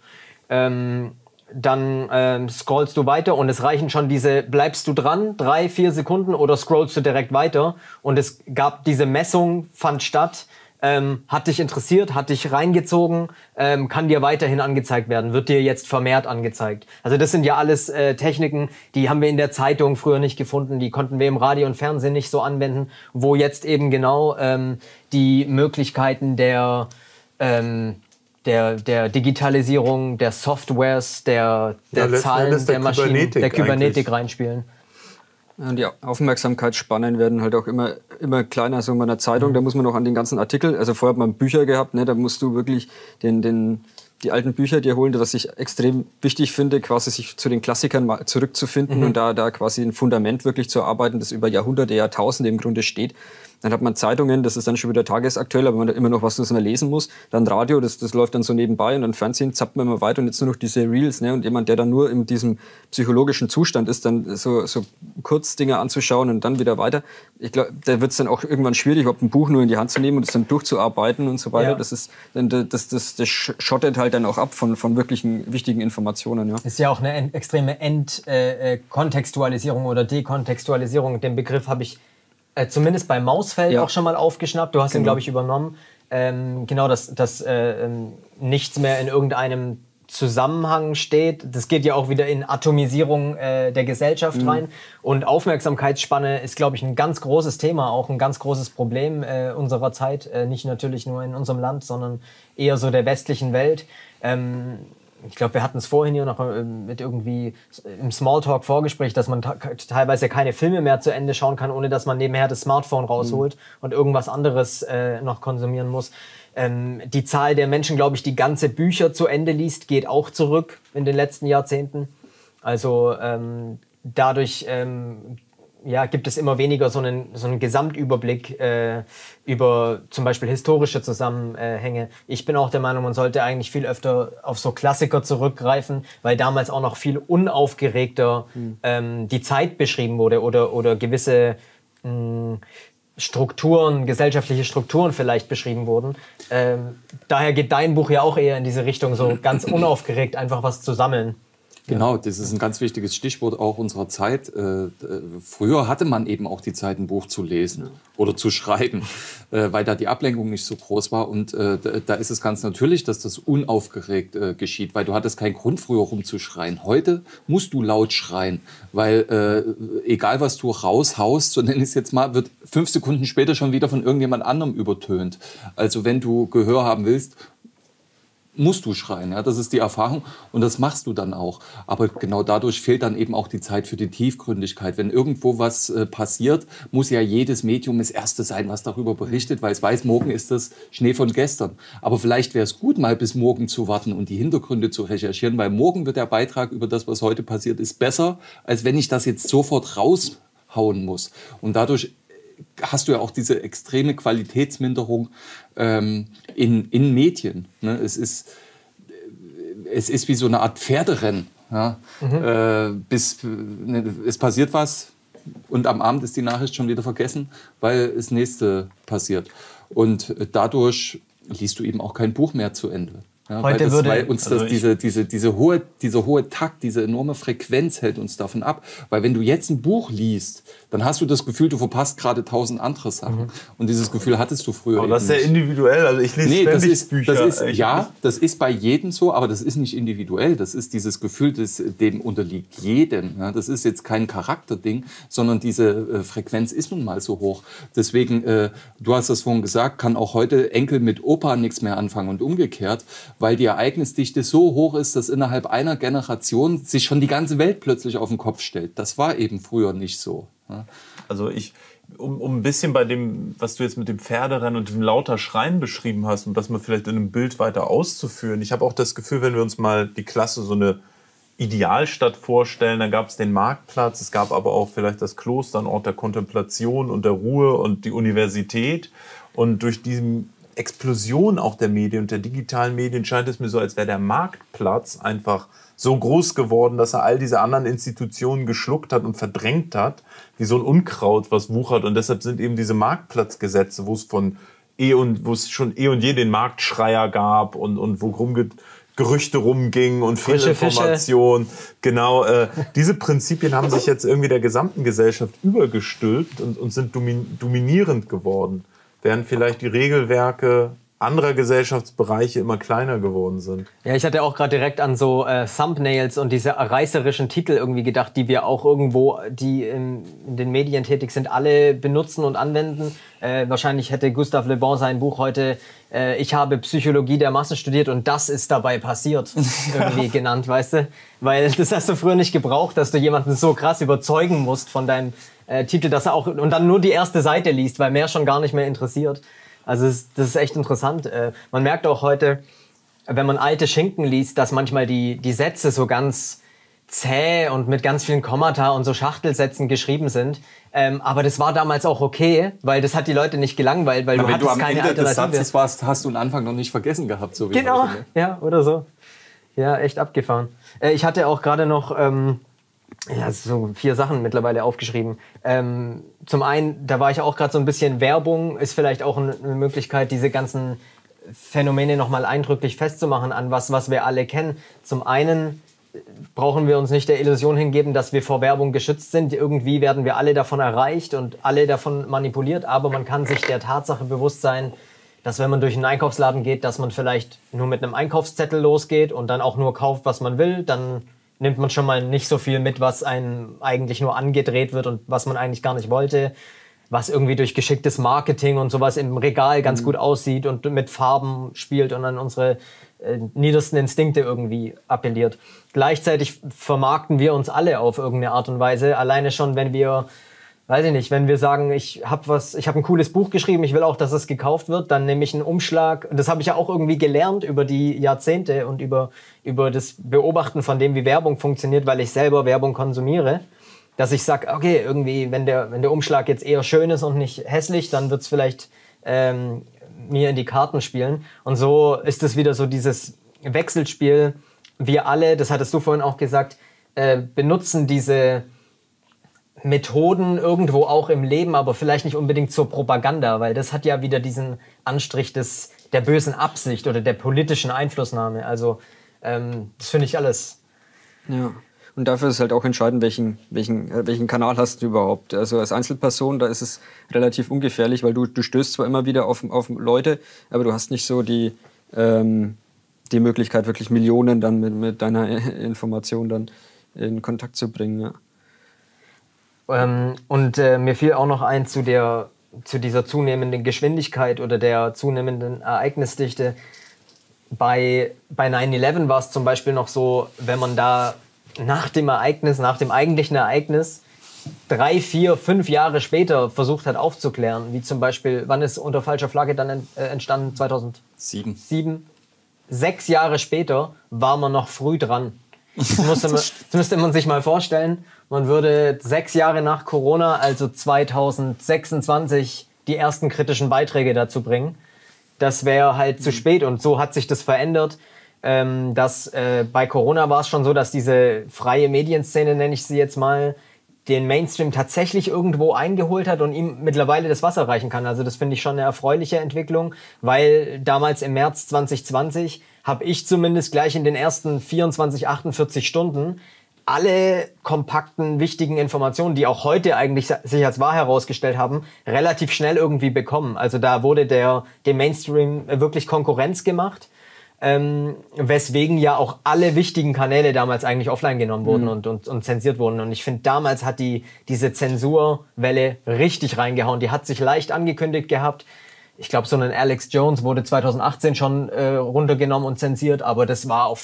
Dann scrollst du weiter und es reichen schon bleibst du dran, 3-4 Sekunden oder scrollst du direkt weiter. Und es gab diese Messung, fand statt, hat dich interessiert, hat dich reingezogen, kann dir weiterhin angezeigt werden, wird dir jetzt vermehrt angezeigt. Also das sind ja alles Techniken, die haben wir in der Zeitung früher nicht gefunden, die konnten wir im Radio und Fernsehen nicht so anwenden, wo jetzt eben genau die Möglichkeiten der Digitalisierung, der Softwares, der Zahlen, der Maschinen, der Kybernetik reinspielen. Und die Aufmerksamkeitsspannen werden halt auch immer kleiner. So in meiner Zeitung, da muss man noch an den ganzen Artikel, also vorher hat man Bücher gehabt, ne, da musst du wirklich den die alten Bücher dir holen, was ich extrem wichtig finde, quasi sich zu den Klassikern mal zurückzufinden und da quasi ein Fundament wirklich zu erarbeiten, das über Jahrhunderte, Jahrtausende im Grunde steht. Dann hat man Zeitungen, das ist dann schon wieder tagesaktuell, aber man hat immer noch was, das man lesen muss. Dann Radio, das läuft dann so nebenbei und dann Fernsehen zappt man immer weiter und jetzt nur noch diese Reels. Ne? Und jemand, der dann nur in diesem psychologischen Zustand ist, dann so Kurzdinge anzuschauen und dann wieder weiter. Ich glaube, da wird es dann auch irgendwann schwierig, überhaupt ein Buch nur in die Hand zu nehmen und es dann durchzuarbeiten und so weiter. Ja. Das schottet halt dann auch ab von wirklichen wichtigen Informationen. Ja. Ist ja auch eine extreme Kontextualisierung oder Dekontextualisierung. Den Begriff habe ich zumindest bei Mausfeld auch schon mal aufgeschnappt. Du hast ihn, glaube ich, übernommen. Genau, dass nichts mehr in irgendeinem Zusammenhang steht. Das geht ja auch wieder in Atomisierung der Gesellschaft rein. Und Aufmerksamkeitsspanne ist, glaube ich, ein ganz großes Thema, auch ein ganz großes Problem unserer Zeit. Nicht natürlich nur in unserem Land, sondern eher so der westlichen Welt. Ich glaube, wir hatten es vorhin hier noch mit irgendwie im Smalltalk-Vorgespräch, dass man teilweise keine Filme mehr zu Ende schauen kann, ohne dass man nebenher das Smartphone rausholt und irgendwas anderes noch konsumieren muss. Die Zahl der Menschen, glaube ich, die ganze Bücher zu Ende liest, geht auch zurück in den letzten Jahrzehnten. Also dadurch gibt es immer weniger so einen Gesamtüberblick über zum Beispiel historische Zusammenhänge. Ich bin auch der Meinung, man sollte eigentlich viel öfter auf so Klassiker zurückgreifen, weil damals auch noch viel unaufgeregter die Zeit beschrieben wurde oder gewisse Strukturen, gesellschaftliche Strukturen vielleicht beschrieben wurden. Daher geht dein Buch ja auch eher in diese Richtung, so ganz unaufgeregt einfach was zu sammeln. Genau, das ist ein ganz wichtiges Stichwort auch unserer Zeit. Früher hatte man eben auch die Zeit, ein Buch zu lesen oder zu schreiben, weil da die Ablenkung nicht so groß war. Und da ist es ganz natürlich, dass das unaufgeregt geschieht, weil du hattest keinen Grund, früher rumzuschreien. Heute musst du laut schreien, weil egal, was du raushaust, so nenne ich es jetzt mal, wird 5 Sekunden später schon wieder von irgendjemand anderem übertönt. Also wenn du Gehör haben willst, musst du schreien, ja, das ist die Erfahrung und das machst du dann auch. Aber genau dadurch fehlt dann eben auch die Zeit für die Tiefgründigkeit. Wenn irgendwo was passiert, muss ja jedes Medium das Erste sein, was darüber berichtet, weil es weiß, morgen ist das Schnee von gestern. Aber vielleicht wäre es gut, mal bis morgen zu warten und die Hintergründe zu recherchieren, weil morgen wird der Beitrag über das, was heute passiert ist, besser, als wenn ich das jetzt sofort raushauen muss. Und dadurch hast du ja auch diese extreme Qualitätsminderung in Medien. Ne? Es ist wie so eine Art Pferderennen. Ja? Es passiert was und am Abend ist die Nachricht schon wieder vergessen, weil das nächste passiert. Und dadurch liest du eben auch kein Buch mehr zu Ende. Ja, weil uns dieser hohe Takt, diese enorme Frequenz hält uns davon ab. Weil wenn du jetzt ein Buch liest, dann hast du das Gefühl, du verpasst gerade 1000 andere Sachen. Und dieses Gefühl hattest du früher. Aber das ist ja individuell. Also ich lese ständig Bücher. Das ist bei jedem so, aber das ist nicht individuell. Das ist dieses Gefühl, dem unterliegt jedem. Ja, das ist jetzt kein Charakterding, sondern diese Frequenz ist nun mal so hoch. Deswegen, du hast das vorhin gesagt, kann auch heute Enkel mit Opa nichts mehr anfangen und umgekehrt, weil die Ereignisdichte so hoch ist, dass innerhalb einer Generation sich schon die ganze Welt plötzlich auf den Kopf stellt. Das war eben früher nicht so. Ja. Also um ein bisschen bei dem, was du jetzt mit dem Pferderennen und dem lauter Schreien beschrieben hast, um das mal vielleicht in einem Bild weiter auszuführen. Ich habe auch das Gefühl, wenn wir uns mal die Klasse so eine Idealstadt vorstellen, dann gab es den Marktplatz, es gab aber auch vielleicht das Kloster, ein Ort der Kontemplation und der Ruhe und die Universität. Und durch diese Explosion auch der Medien und der digitalen Medien scheint es mir so, als wäre der Marktplatz einfach so groß geworden, dass er all diese anderen Institutionen geschluckt hat und verdrängt hat, wie so ein Unkraut, was wuchert. Und deshalb sind eben diese Marktplatzgesetze, wo es schon eh und je den Marktschreier gab und wo Gerüchte rumgingen und Fehlinformationen. Genau, diese Prinzipien haben sich jetzt irgendwie der gesamten Gesellschaft übergestülpt und sind dominierend geworden, während vielleicht die Regelwerke anderer Gesellschaftsbereiche immer kleiner geworden sind. Ja, ich hatte auch gerade direkt an so Thumbnails und diese reißerischen Titel irgendwie gedacht, die wir auch irgendwo, die in den Medien tätig sind, alle benutzen und anwenden. Wahrscheinlich hätte Gustave Le Bon sein Buch heute Ich habe Psychologie der Massen studiert und das ist dabei passiert, irgendwie genannt, weißt du? Weil das hast du früher nicht gebraucht, dass du jemanden so krass überzeugen musst von deinem Titel, dass er auch und dann nur die erste Seite liest, weil mehr schon gar nicht mehr interessiert. Also das ist echt interessant. Man merkt auch heute, wenn man alte Schinken liest, dass manchmal die Sätze so ganz zäh und mit ganz vielen Kommata und so Schachtelsätzen geschrieben sind. Aber das war damals auch okay, weil das hat die Leute nicht gelangweilt, weil du hattest keine Alternative. Wenn du am Ende des Satzes warst, hast du den Anfang noch nicht vergessen gehabt. So wie genau, heute, ne? ja, oder so. Ja, echt abgefahren. Ich hatte auch gerade noch so 4 Sachen mittlerweile aufgeschrieben. Zum einen, da war ich auch gerade so ein bisschen, Werbung ist vielleicht auch eine Möglichkeit, diese ganzen Phänomene nochmal eindrücklich festzumachen an was wir alle kennen. Zum einen brauchen wir uns nicht der Illusion hingeben, dass wir vor Werbung geschützt sind. Irgendwie werden wir alle davon erreicht und alle davon manipuliert, aber man kann sich der Tatsache bewusst sein, dass wenn man durch einen Einkaufsladen geht, dass man vielleicht nur mit einem Einkaufszettel losgeht und dann auch nur kauft, was man will, dann nimmt man schon mal nicht so viel mit, was einem eigentlich nur angedreht wird und was man eigentlich gar nicht wollte, was irgendwie durch geschicktes Marketing und sowas im Regal ganz gut aussieht und mit Farben spielt und an unsere niedersten Instinkte irgendwie appelliert. Gleichzeitig vermarkten wir uns alle auf irgendeine Art und Weise. Alleine schon, wenn wir, weiß ich nicht, wenn wir sagen, ich habe ein cooles Buch geschrieben, ich will auch, dass es gekauft wird, dann nehme ich einen Umschlag. Das habe ich ja auch irgendwie gelernt über die Jahrzehnte und über das Beobachten von dem, wie Werbung funktioniert, weil ich selber Werbung konsumiere. Dass ich sage, okay, irgendwie, wenn der Umschlag jetzt eher schön ist und nicht hässlich, dann wird es vielleicht mir in die Karten spielen. Und so ist es wieder so dieses Wechselspiel. Wir alle, das hattest du vorhin auch gesagt, benutzen diese Methoden irgendwo auch im Leben, aber vielleicht nicht unbedingt zur Propaganda, weil das hat ja wieder diesen Anstrich der bösen Absicht oder der politischen Einflussnahme. Also das finde ich alles. Ja. Und dafür ist halt auch entscheidend, welchen Kanal hast du überhaupt. Also als Einzelperson, da ist es relativ ungefährlich, weil du stößt zwar immer wieder auf Leute, aber du hast nicht so die Möglichkeit, wirklich Millionen dann mit deiner Information dann in Kontakt zu bringen. Ja. Und mir fiel auch noch ein zu dieser zunehmenden Geschwindigkeit oder der zunehmenden Ereignisdichte. Bei 9/11 war es zum Beispiel noch so, wenn man da nach dem eigentlichen Ereignis 3, 4, 5 Jahre später versucht hat aufzuklären, wie zum Beispiel, wann ist Unter falscher Flagge dann entstanden? 2007. 6 Jahre später war man noch früh dran. Das müsste man sich mal vorstellen. Man würde 6 Jahre nach Corona, also 2026, die ersten kritischen Beiträge dazu bringen. Das wäre halt zu spät und so hat sich das verändert. Bei Corona war es schon so, dass diese freie Medienszene, nenne ich sie jetzt mal, den Mainstream tatsächlich irgendwo eingeholt hat und ihm mittlerweile das Wasser reichen kann. Also das finde ich schon eine erfreuliche Entwicklung, weil damals im März 2020 habe ich zumindest gleich in den ersten 24, 48 Stunden alle kompakten, wichtigen Informationen, die auch heute eigentlich sich als wahr herausgestellt haben, relativ schnell irgendwie bekommen. Also da wurde dem Mainstream wirklich Konkurrenz gemacht. Weswegen ja auch alle wichtigen Kanäle damals eigentlich offline genommen wurden und zensiert wurden. Und ich finde, damals hat diese Zensurwelle richtig reingehauen. Die hat sich leicht angekündigt gehabt. Ich glaube, so ein Alex Jones wurde 2018 schon runtergenommen und zensiert, aber das war auf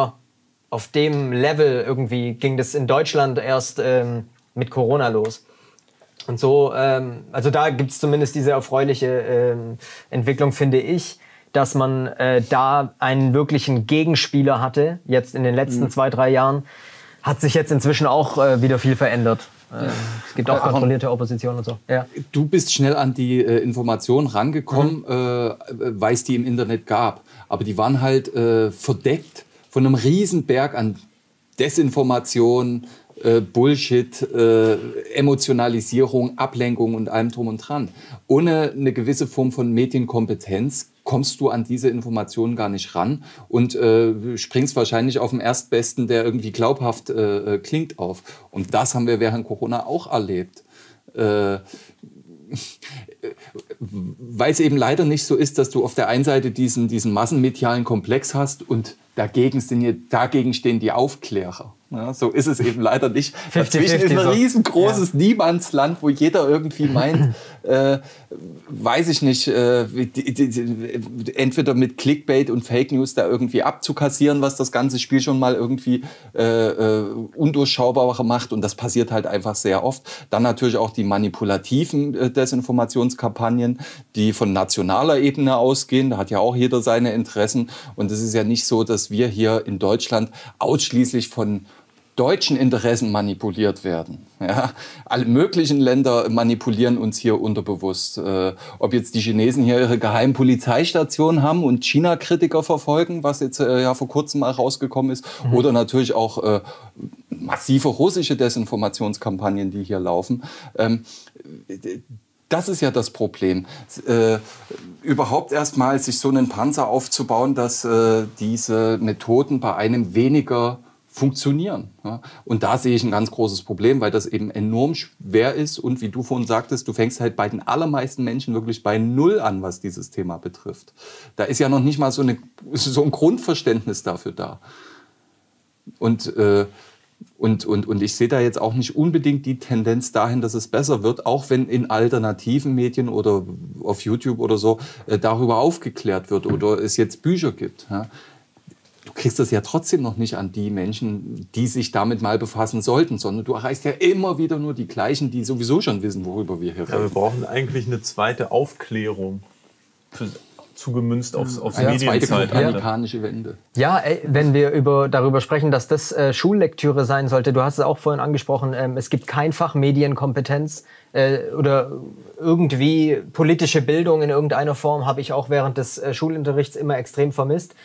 dem Level irgendwie, ging das in Deutschland erst mit Corona los. Und so, also da gibt es zumindest diese erfreuliche Entwicklung, finde ich, dass man da einen wirklichen Gegenspieler hatte, jetzt in den letzten 2, 3 Jahren, hat sich jetzt inzwischen auch wieder viel verändert. Es gibt auch kontrollierte Opposition und so. Ja. Du bist schnell an die Informationen rangekommen, weil es die im Internet gab. Aber die waren halt verdeckt von einem riesen Berg an Desinformation, Bullshit, Emotionalisierung, Ablenkung und allem drum und dran. Ohne eine gewisse Form von Medienkompetenz kommst du an diese Informationen gar nicht ran und springst wahrscheinlich auf dem Erstbesten, der irgendwie glaubhaft klingt, auf. Und das haben wir während Corona auch erlebt. Weil es eben leider nicht so ist, dass du auf der einen Seite diesen massenmedialen Komplex hast und dagegen stehen die Aufklärer. Ja, so ist es eben leider nicht. Dazwischen ist ein riesengroßes Niemandsland, wo jeder irgendwie meint, weiß ich nicht, entweder mit Clickbait und Fake News da irgendwie abzukassieren, was das ganze Spiel schon mal irgendwie undurchschaubarer macht. Und das passiert halt einfach sehr oft. Dann natürlich auch die manipulativen Desinformationskampagnen, die von nationaler Ebene ausgehen. Da hat ja auch jeder seine Interessen. Und es ist ja nicht so, dass wir hier in Deutschland ausschließlich von deutschen Interessen manipuliert werden. Ja, alle möglichen Länder manipulieren uns hier unterbewusst. Ob jetzt die Chinesen hier ihre geheimen Polizeistationen haben und China-Kritiker verfolgen, was jetzt ja vor kurzem mal rausgekommen ist, oder natürlich auch massive russische Desinformationskampagnen, die hier laufen. Das ist ja das Problem. Überhaupt erstmal sich so einen Panzer aufzubauen, dass diese Methoden bei einem weniger funktionieren. Ja. Und da sehe ich ein ganz großes Problem, weil das eben enorm schwer ist. Und wie du vorhin sagtest, du fängst halt bei den allermeisten Menschen wirklich bei Null an, was dieses Thema betrifft. Da ist ja noch nicht mal so ein Grundverständnis dafür da. Und ich sehe da jetzt auch nicht unbedingt die Tendenz dahin, dass es besser wird, auch wenn in alternativen Medien oder auf YouTube oder so darüber aufgeklärt wird oder es jetzt Bücher gibt. Ja. Du kriegst das ja trotzdem noch nicht an die Menschen, die sich damit mal befassen sollten, sondern du erreichst ja immer wieder nur die Gleichen, die sowieso schon wissen, worüber wir hier reden. Ja, wir brauchen eigentlich eine zweite Aufklärung, zugemünzt aufs Zweite Medienzeitalter. kopernikanische Wende. Ja, wenn wir darüber sprechen, dass das Schullektüre sein sollte, du hast es auch vorhin angesprochen, es gibt kein Fach Medienkompetenz oder irgendwie politische Bildung in irgendeiner Form, habe ich auch während des Schulunterrichts immer extrem vermisst.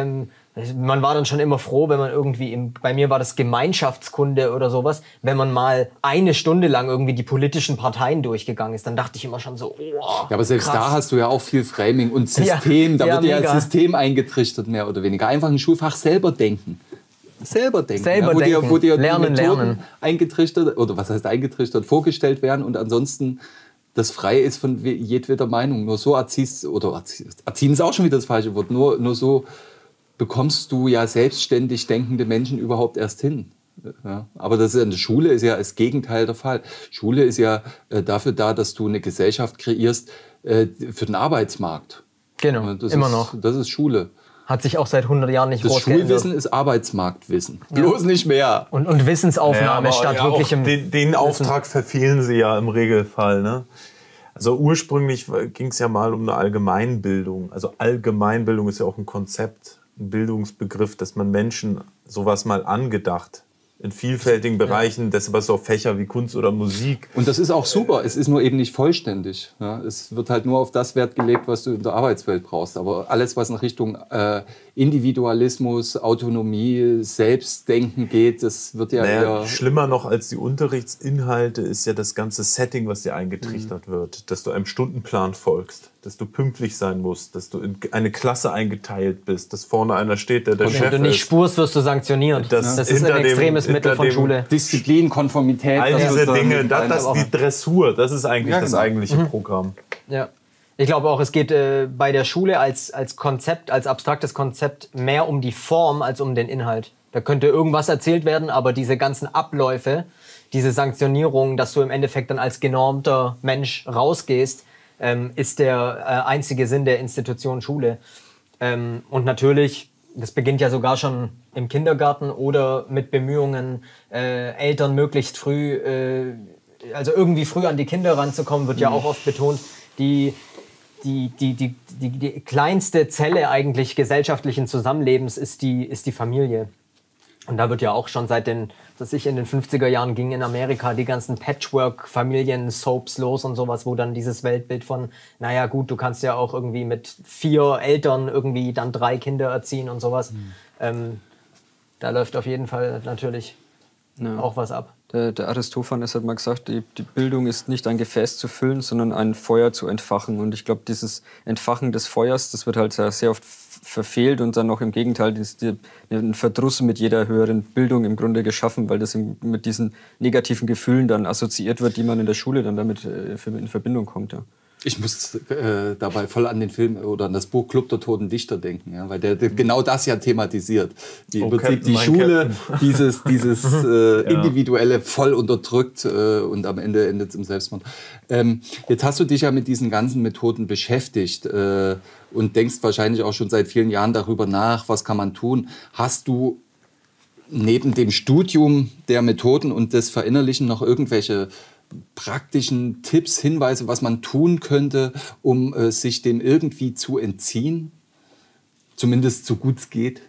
Man war dann schon immer froh, wenn man irgendwie, bei mir war das Gemeinschaftskunde oder sowas, wenn man mal eine Stunde lang irgendwie die politischen Parteien durchgegangen ist, dann dachte ich immer schon so, oh, ja, aber selbst krass. Da hast du ja auch viel Framing und System, da wird ja mega. das System eingetrichtert, mehr oder weniger. Einfach ein Schulfach selber denken. Selber denken. Wo dir lernen, die Methoden lernen. eingetrichtert, oder was heißt eingetrichtert, vorgestellt werden und ansonsten das frei ist von jedweder Meinung. Nur so erziehst, oder erziehen ist auch schon wieder das falsche Wort, nur so bekommst du ja selbstständig denkende Menschen überhaupt erst hin. Ja, aber das ist in der Schule ist ja das Gegenteil der Fall. Schule ist ja dafür da, dass du eine Gesellschaft kreierst für den Arbeitsmarkt. Genau, immer noch. Das ist Schule. Hat sich auch seit 100 Jahren nicht Das groß geändert. Schulwissen ist Arbeitsmarktwissen. Bloß nicht mehr. Und Wissensaufnahme statt wirklichem... Den Auftrag verfehlen sie ja im Regelfall. Ne? Also ursprünglich ging es ja mal um eine Allgemeinbildung. Also Allgemeinbildung ist ja auch ein Konzept, ein Bildungsbegriff, dass man Menschen sowas mal angedacht in vielfältigen Bereichen, deshalb so Fächer wie Kunst oder Musik. Und das ist auch super, es ist nur eben nicht vollständig. Ja, es wird halt nur auf das Wert gelegt, was du in der Arbeitswelt brauchst. Aber alles, was in Richtung Individualismus, Autonomie, Selbstdenken geht, das wird ja eher... Schlimmer noch als die Unterrichtsinhalte ist ja das ganze Setting, was dir eingetrichtert wird. Dass du einem Stundenplan folgst, dass du pünktlich sein musst, dass du in eine Klasse eingeteilt bist, dass vorne einer steht, der Chef ist. Wenn du nicht spurst, wirst du sanktioniert. Das ist ein extremes Mittel von Schule. Disziplin, Konformität. All diese Dinge, das ist die Dressur, das ist eigentlich das eigentliche Programm. Ja. Ich glaube auch, es geht bei der Schule als Konzept, als abstraktes Konzept mehr um die Form als um den Inhalt. Da könnte irgendwas erzählt werden, aber diese ganzen Abläufe, diese Sanktionierung, dass du im Endeffekt dann als genormter Mensch rausgehst, ist der einzige Sinn der Institution Schule. Und natürlich, das beginnt ja sogar schon im Kindergarten oder mit Bemühungen, Eltern möglichst früh, also irgendwie früh an die Kinder ranzukommen, wird ja auch oft betont. Die kleinste Zelle eigentlich gesellschaftlichen Zusammenlebens ist die Familie. Und da wird ja auch schon seit in den 50er Jahren ging in Amerika die ganzen Patchwork-Familien-Soaps los und sowas, wo dann dieses Weltbild von, naja gut, du kannst ja auch irgendwie mit 4 Eltern irgendwie dann 3 Kinder erziehen und sowas. Da läuft auf jeden Fall natürlich auch was ab. Der Aristophanes hat mal gesagt, die Bildung ist nicht ein Gefäß zu füllen, sondern ein Feuer zu entfachen. Und ich glaube, dieses Entfachen des Feuers, das wird halt sehr oft verfehlt und dann auch im Gegenteil ist ein Verdruss mit jeder höheren Bildung im Grunde geschaffen, weil das mit diesen negativen Gefühlen dann assoziiert wird, die man in der Schule dann damit in Verbindung kommt. Ja. Ich muss dabei voll an den Film oder an das Buch Club der Toten Dichter denken, ja, weil der genau das ja thematisiert. Wie im Prinzip die Schule dieses Individuelle voll unterdrückt und am Ende endet es im Selbstmord. Jetzt hast du dich ja mit diesen ganzen Methoden beschäftigt und denkst wahrscheinlich auch schon seit vielen Jahren darüber nach, was kann man tun. Hast du neben dem Studium der Methoden und des Verinnerlichen noch irgendwelche praktischen Tipps, Hinweise, was man tun könnte, um sich dem irgendwie zu entziehen? Zumindest so gut es geht.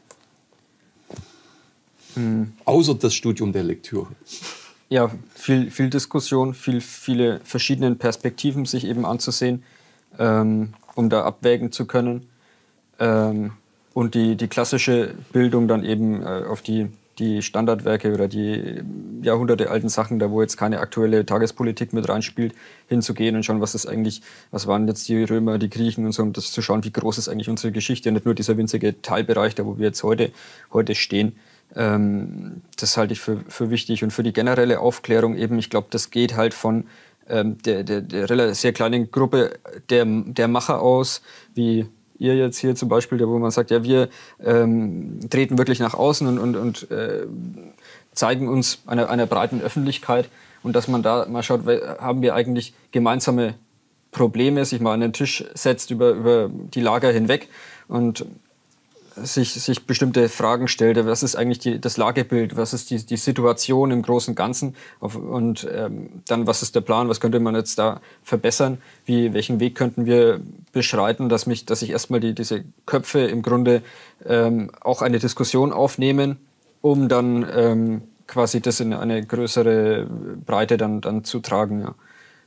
Außer das Studium der Lektüre. Ja, viel Diskussion, viele verschiedene Perspektiven sich eben anzusehen, um da abwägen zu können. Und die klassische Bildung dann eben auf die Standardwerke oder die jahrhundertealten Sachen, da wo jetzt keine aktuelle Tagespolitik mit reinspielt, hinzugehen und schauen, was waren jetzt die Römer, die Griechen und so, um das zu schauen, wie groß ist eigentlich unsere Geschichte, nicht nur dieser winzige Teilbereich, da wo wir jetzt heute stehen. Das halte ich für wichtig. Und für die generelle Aufklärung eben, ich glaube, das geht halt von der sehr kleinen Gruppe der Macher aus, wie ihr jetzt hier zum Beispiel, wo man sagt, ja, wir treten wirklich nach außen und zeigen uns einer breiten Öffentlichkeit und dass man da mal schaut, haben wir eigentlich gemeinsame Probleme, sich mal an den Tisch setzt über die Lager hinweg und sich bestimmte Fragen stellt. Was ist eigentlich das Lagebild? Was ist die Situation im Großen und Ganzen? Und dann, was ist der Plan? Was könnte man jetzt da verbessern? Welchen Weg könnten wir beschreiten, dass ich erstmal diese Köpfe im Grunde auch eine Diskussion aufnehmen, um dann quasi das in eine größere Breite dann zu tragen, ja.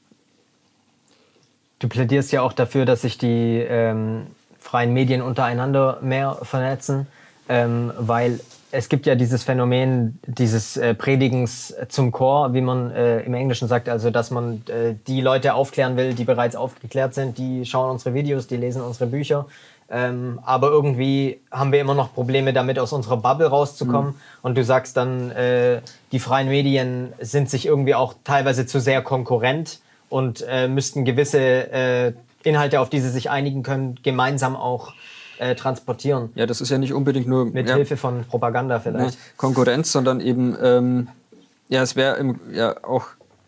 Du plädierst ja auch dafür, dass sich die freien Medien untereinander mehr vernetzen, weil es gibt ja dieses Phänomen dieses Predigens zum Chor, wie man im Englischen sagt, also dass man die Leute aufklären will, die bereits aufgeklärt sind, die schauen unsere Videos, die lesen unsere Bücher, aber irgendwie haben wir immer noch Probleme damit, aus unserer Bubble rauszukommen. Und du sagst dann, die freien Medien sind sich irgendwie auch teilweise zu sehr konkurrent und müssten gewisse Inhalte, auf die sie sich einigen können, gemeinsam auch transportieren. Ja, das ist ja nicht unbedingt nur mit Hilfe von Propaganda vielleicht. Konkurrenz, sondern eben, es wäre auch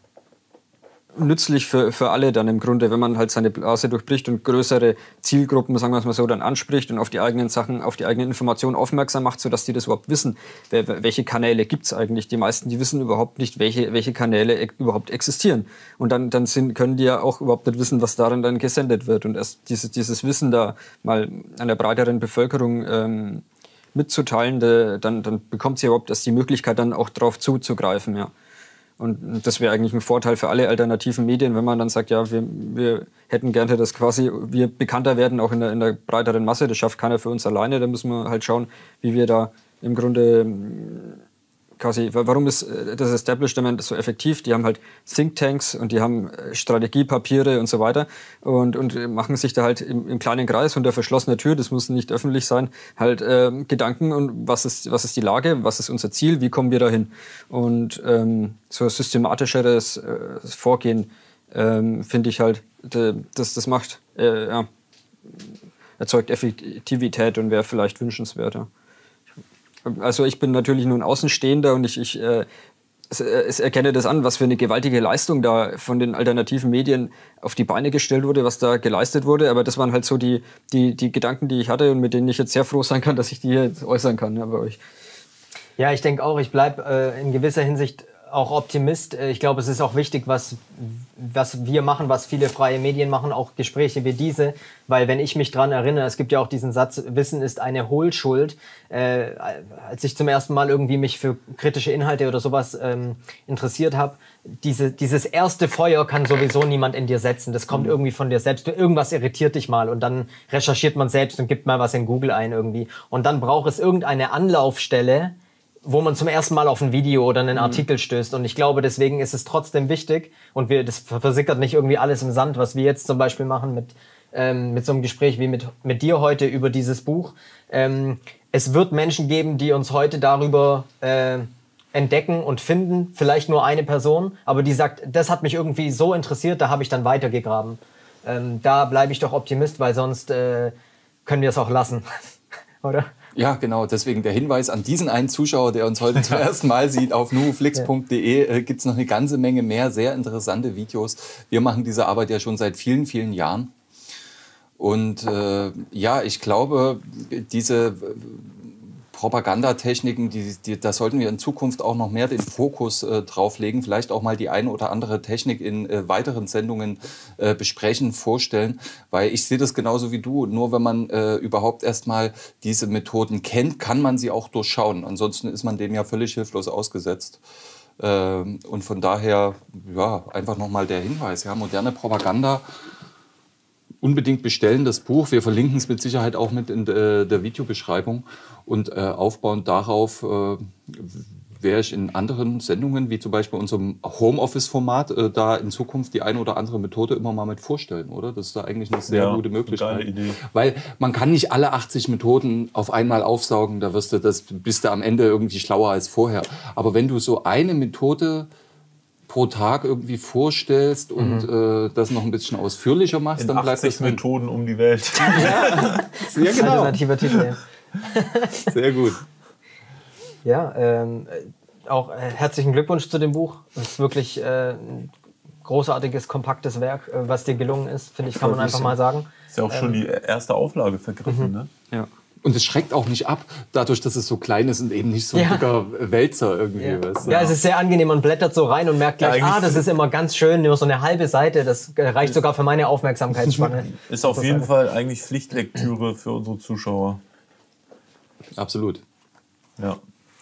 nützlich für alle dann im Grunde, wenn man halt seine Blase durchbricht und größere Zielgruppen, sagen wir es mal so, dann anspricht und auf die eigenen Sachen, auf die eigenen Informationen aufmerksam macht, sodass die das überhaupt wissen. Welche Kanäle gibt es eigentlich? Die meisten, die wissen überhaupt nicht, welche Kanäle überhaupt existieren. Und dann können die ja auch überhaupt nicht wissen, was darin dann gesendet wird. Und erst dieses Wissen da mal einer breiteren Bevölkerung mitzuteilen, dann bekommt sie überhaupt erst die Möglichkeit, dann auch darauf zuzugreifen, ja. Und das wäre eigentlich ein Vorteil für alle alternativen Medien, wenn man dann sagt, ja, wir hätten gerne, dass quasi wir bekannter werden, auch in der breiteren Masse. Das schafft keiner für uns alleine. Da müssen wir halt schauen, wie wir da im Grunde quasi, warum ist das Establishment so effektiv? Die haben halt Thinktanks und die haben Strategiepapiere und so weiter und machen sich da halt im kleinen Kreis unter verschlossener Tür, das muss nicht öffentlich sein, halt Gedanken und was ist die Lage, was ist unser Ziel, wie kommen wir dahin? Und so systematischeres Vorgehen finde ich halt, das macht, erzeugt Effektivität und wäre vielleicht wünschenswert, ja. Also ich bin natürlich nur ein Außenstehender und ich erkenne das an, was für eine gewaltige Leistung da von den alternativen Medien auf die Beine gestellt wurde, was da geleistet wurde. Aber das waren halt so die Gedanken, die ich hatte und mit denen ich jetzt sehr froh sein kann, dass ich die jetzt äußern kann, ja, bei euch. Ja, ich denke auch, ich bleibe in gewisser Hinsicht auch Optimist. Ich glaube, es ist auch wichtig, was wir machen, was viele freie Medien machen, auch Gespräche wie diese. Weil wenn ich mich dran erinnere, es gibt ja auch diesen Satz, Wissen ist eine Hohlschuld. Als ich zum ersten Mal irgendwie mich für kritische Inhalte oder sowas interessiert habe, dieses erste Feuer kann sowieso niemand in dir setzen. Das kommt irgendwie von dir selbst. Irgendwas irritiert dich mal und dann recherchiert man selbst und gibt mal was in Google ein irgendwie. Und dann braucht es irgendeine Anlaufstelle, wo man zum ersten Mal auf ein Video oder einen Artikel stößt. Und ich glaube, deswegen ist es trotzdem wichtig und das versickert nicht irgendwie alles im Sand, was wir jetzt zum Beispiel machen mit so einem Gespräch wie mit dir heute über dieses Buch. Es wird Menschen geben, die uns heute darüber entdecken und finden, vielleicht nur eine Person, aber die sagt, das hat mich irgendwie so interessiert, da habe ich dann weitergegraben. Da bleibe ich doch Optimist, weil sonst können wir es auch lassen, oder? Ja, genau. Deswegen der Hinweis an diesen einen Zuschauer, der uns heute zum ersten Mal sieht. Auf nuuflix.de gibt es noch eine ganze Menge mehr sehr interessante Videos. Wir machen diese Arbeit ja schon seit vielen, vielen Jahren. Und ja, ich glaube, diese Propagandatechniken, da sollten wir in Zukunft auch noch mehr den Fokus drauflegen. Vielleicht auch mal die eine oder andere Technik in weiteren Sendungen besprechen, vorstellen. Weil ich sehe das genauso wie du. Nur wenn man überhaupt erstmal diese Methoden kennt, kann man sie auch durchschauen. Ansonsten ist man dem ja völlig hilflos ausgesetzt. Und von daher, ja, einfach nochmal der Hinweis. Ja, moderne Propaganda. Unbedingt bestellen, das Buch. Wir verlinken es mit Sicherheit auch mit in der Videobeschreibung. Und aufbauend darauf werde ich in anderen Sendungen, wie zum Beispiel unserem Homeoffice-Format, da in Zukunft die eine oder andere Methode immer mal mit vorstellen, oder? Das ist da eigentlich eine sehr gute Möglichkeit. Geile Idee. Weil man kann nicht alle 80 Methoden auf einmal aufsaugen, da bist du am Ende irgendwie schlauer als vorher. Aber wenn du so eine Methode pro Tag irgendwie vorstellst und das noch ein bisschen ausführlicher machst, dann bleibt 80 das Methoden um die Welt. Ja, genau. Alternativer Titel, ja. Sehr gut. Ja, auch herzlichen Glückwunsch zu dem Buch. Es ist wirklich ein großartiges, kompaktes Werk, was dir gelungen ist, finde ich, kann man einfach mal sagen. Ist ja auch schon die erste Auflage vergriffen, ne? Ja. Und es schreckt auch nicht ab, dadurch, dass es so klein ist und eben nicht so ein dicker Wälzer irgendwie. Ja. Weißt du? Ja, es ist sehr angenehm. Man blättert so rein und merkt gleich, das ist immer ganz schön, nur so eine halbe Seite. Das reicht sogar für meine Aufmerksamkeitsspanne. Ist auf jeden Fall eigentlich Pflichtlektüre für unsere Zuschauer. Absolut. Ja.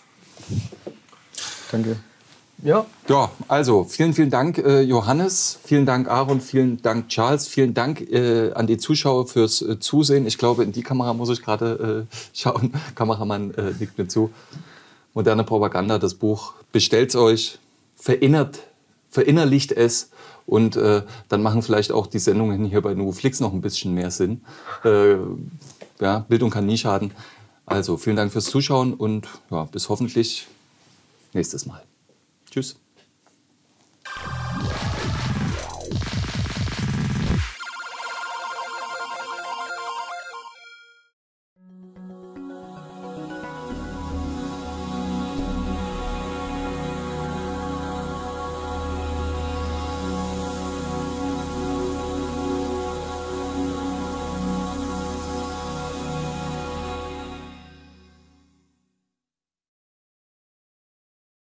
Danke. Ja, Ja, also vielen, vielen Dank, Johannes. Vielen Dank, Aaron. Vielen Dank, Charles. Vielen Dank an die Zuschauer fürs Zusehen. Ich glaube, in die Kamera muss ich gerade schauen. Kameramann nickt mir zu. Moderne Propaganda, das Buch. Bestellt's euch, verinnerlicht es und dann machen vielleicht auch die Sendungen hier bei NuFlix noch ein bisschen mehr Sinn. Ja, Bildung kann nie schaden. Also vielen Dank fürs Zuschauen und ja, bis hoffentlich nächstes Mal. Tschüss.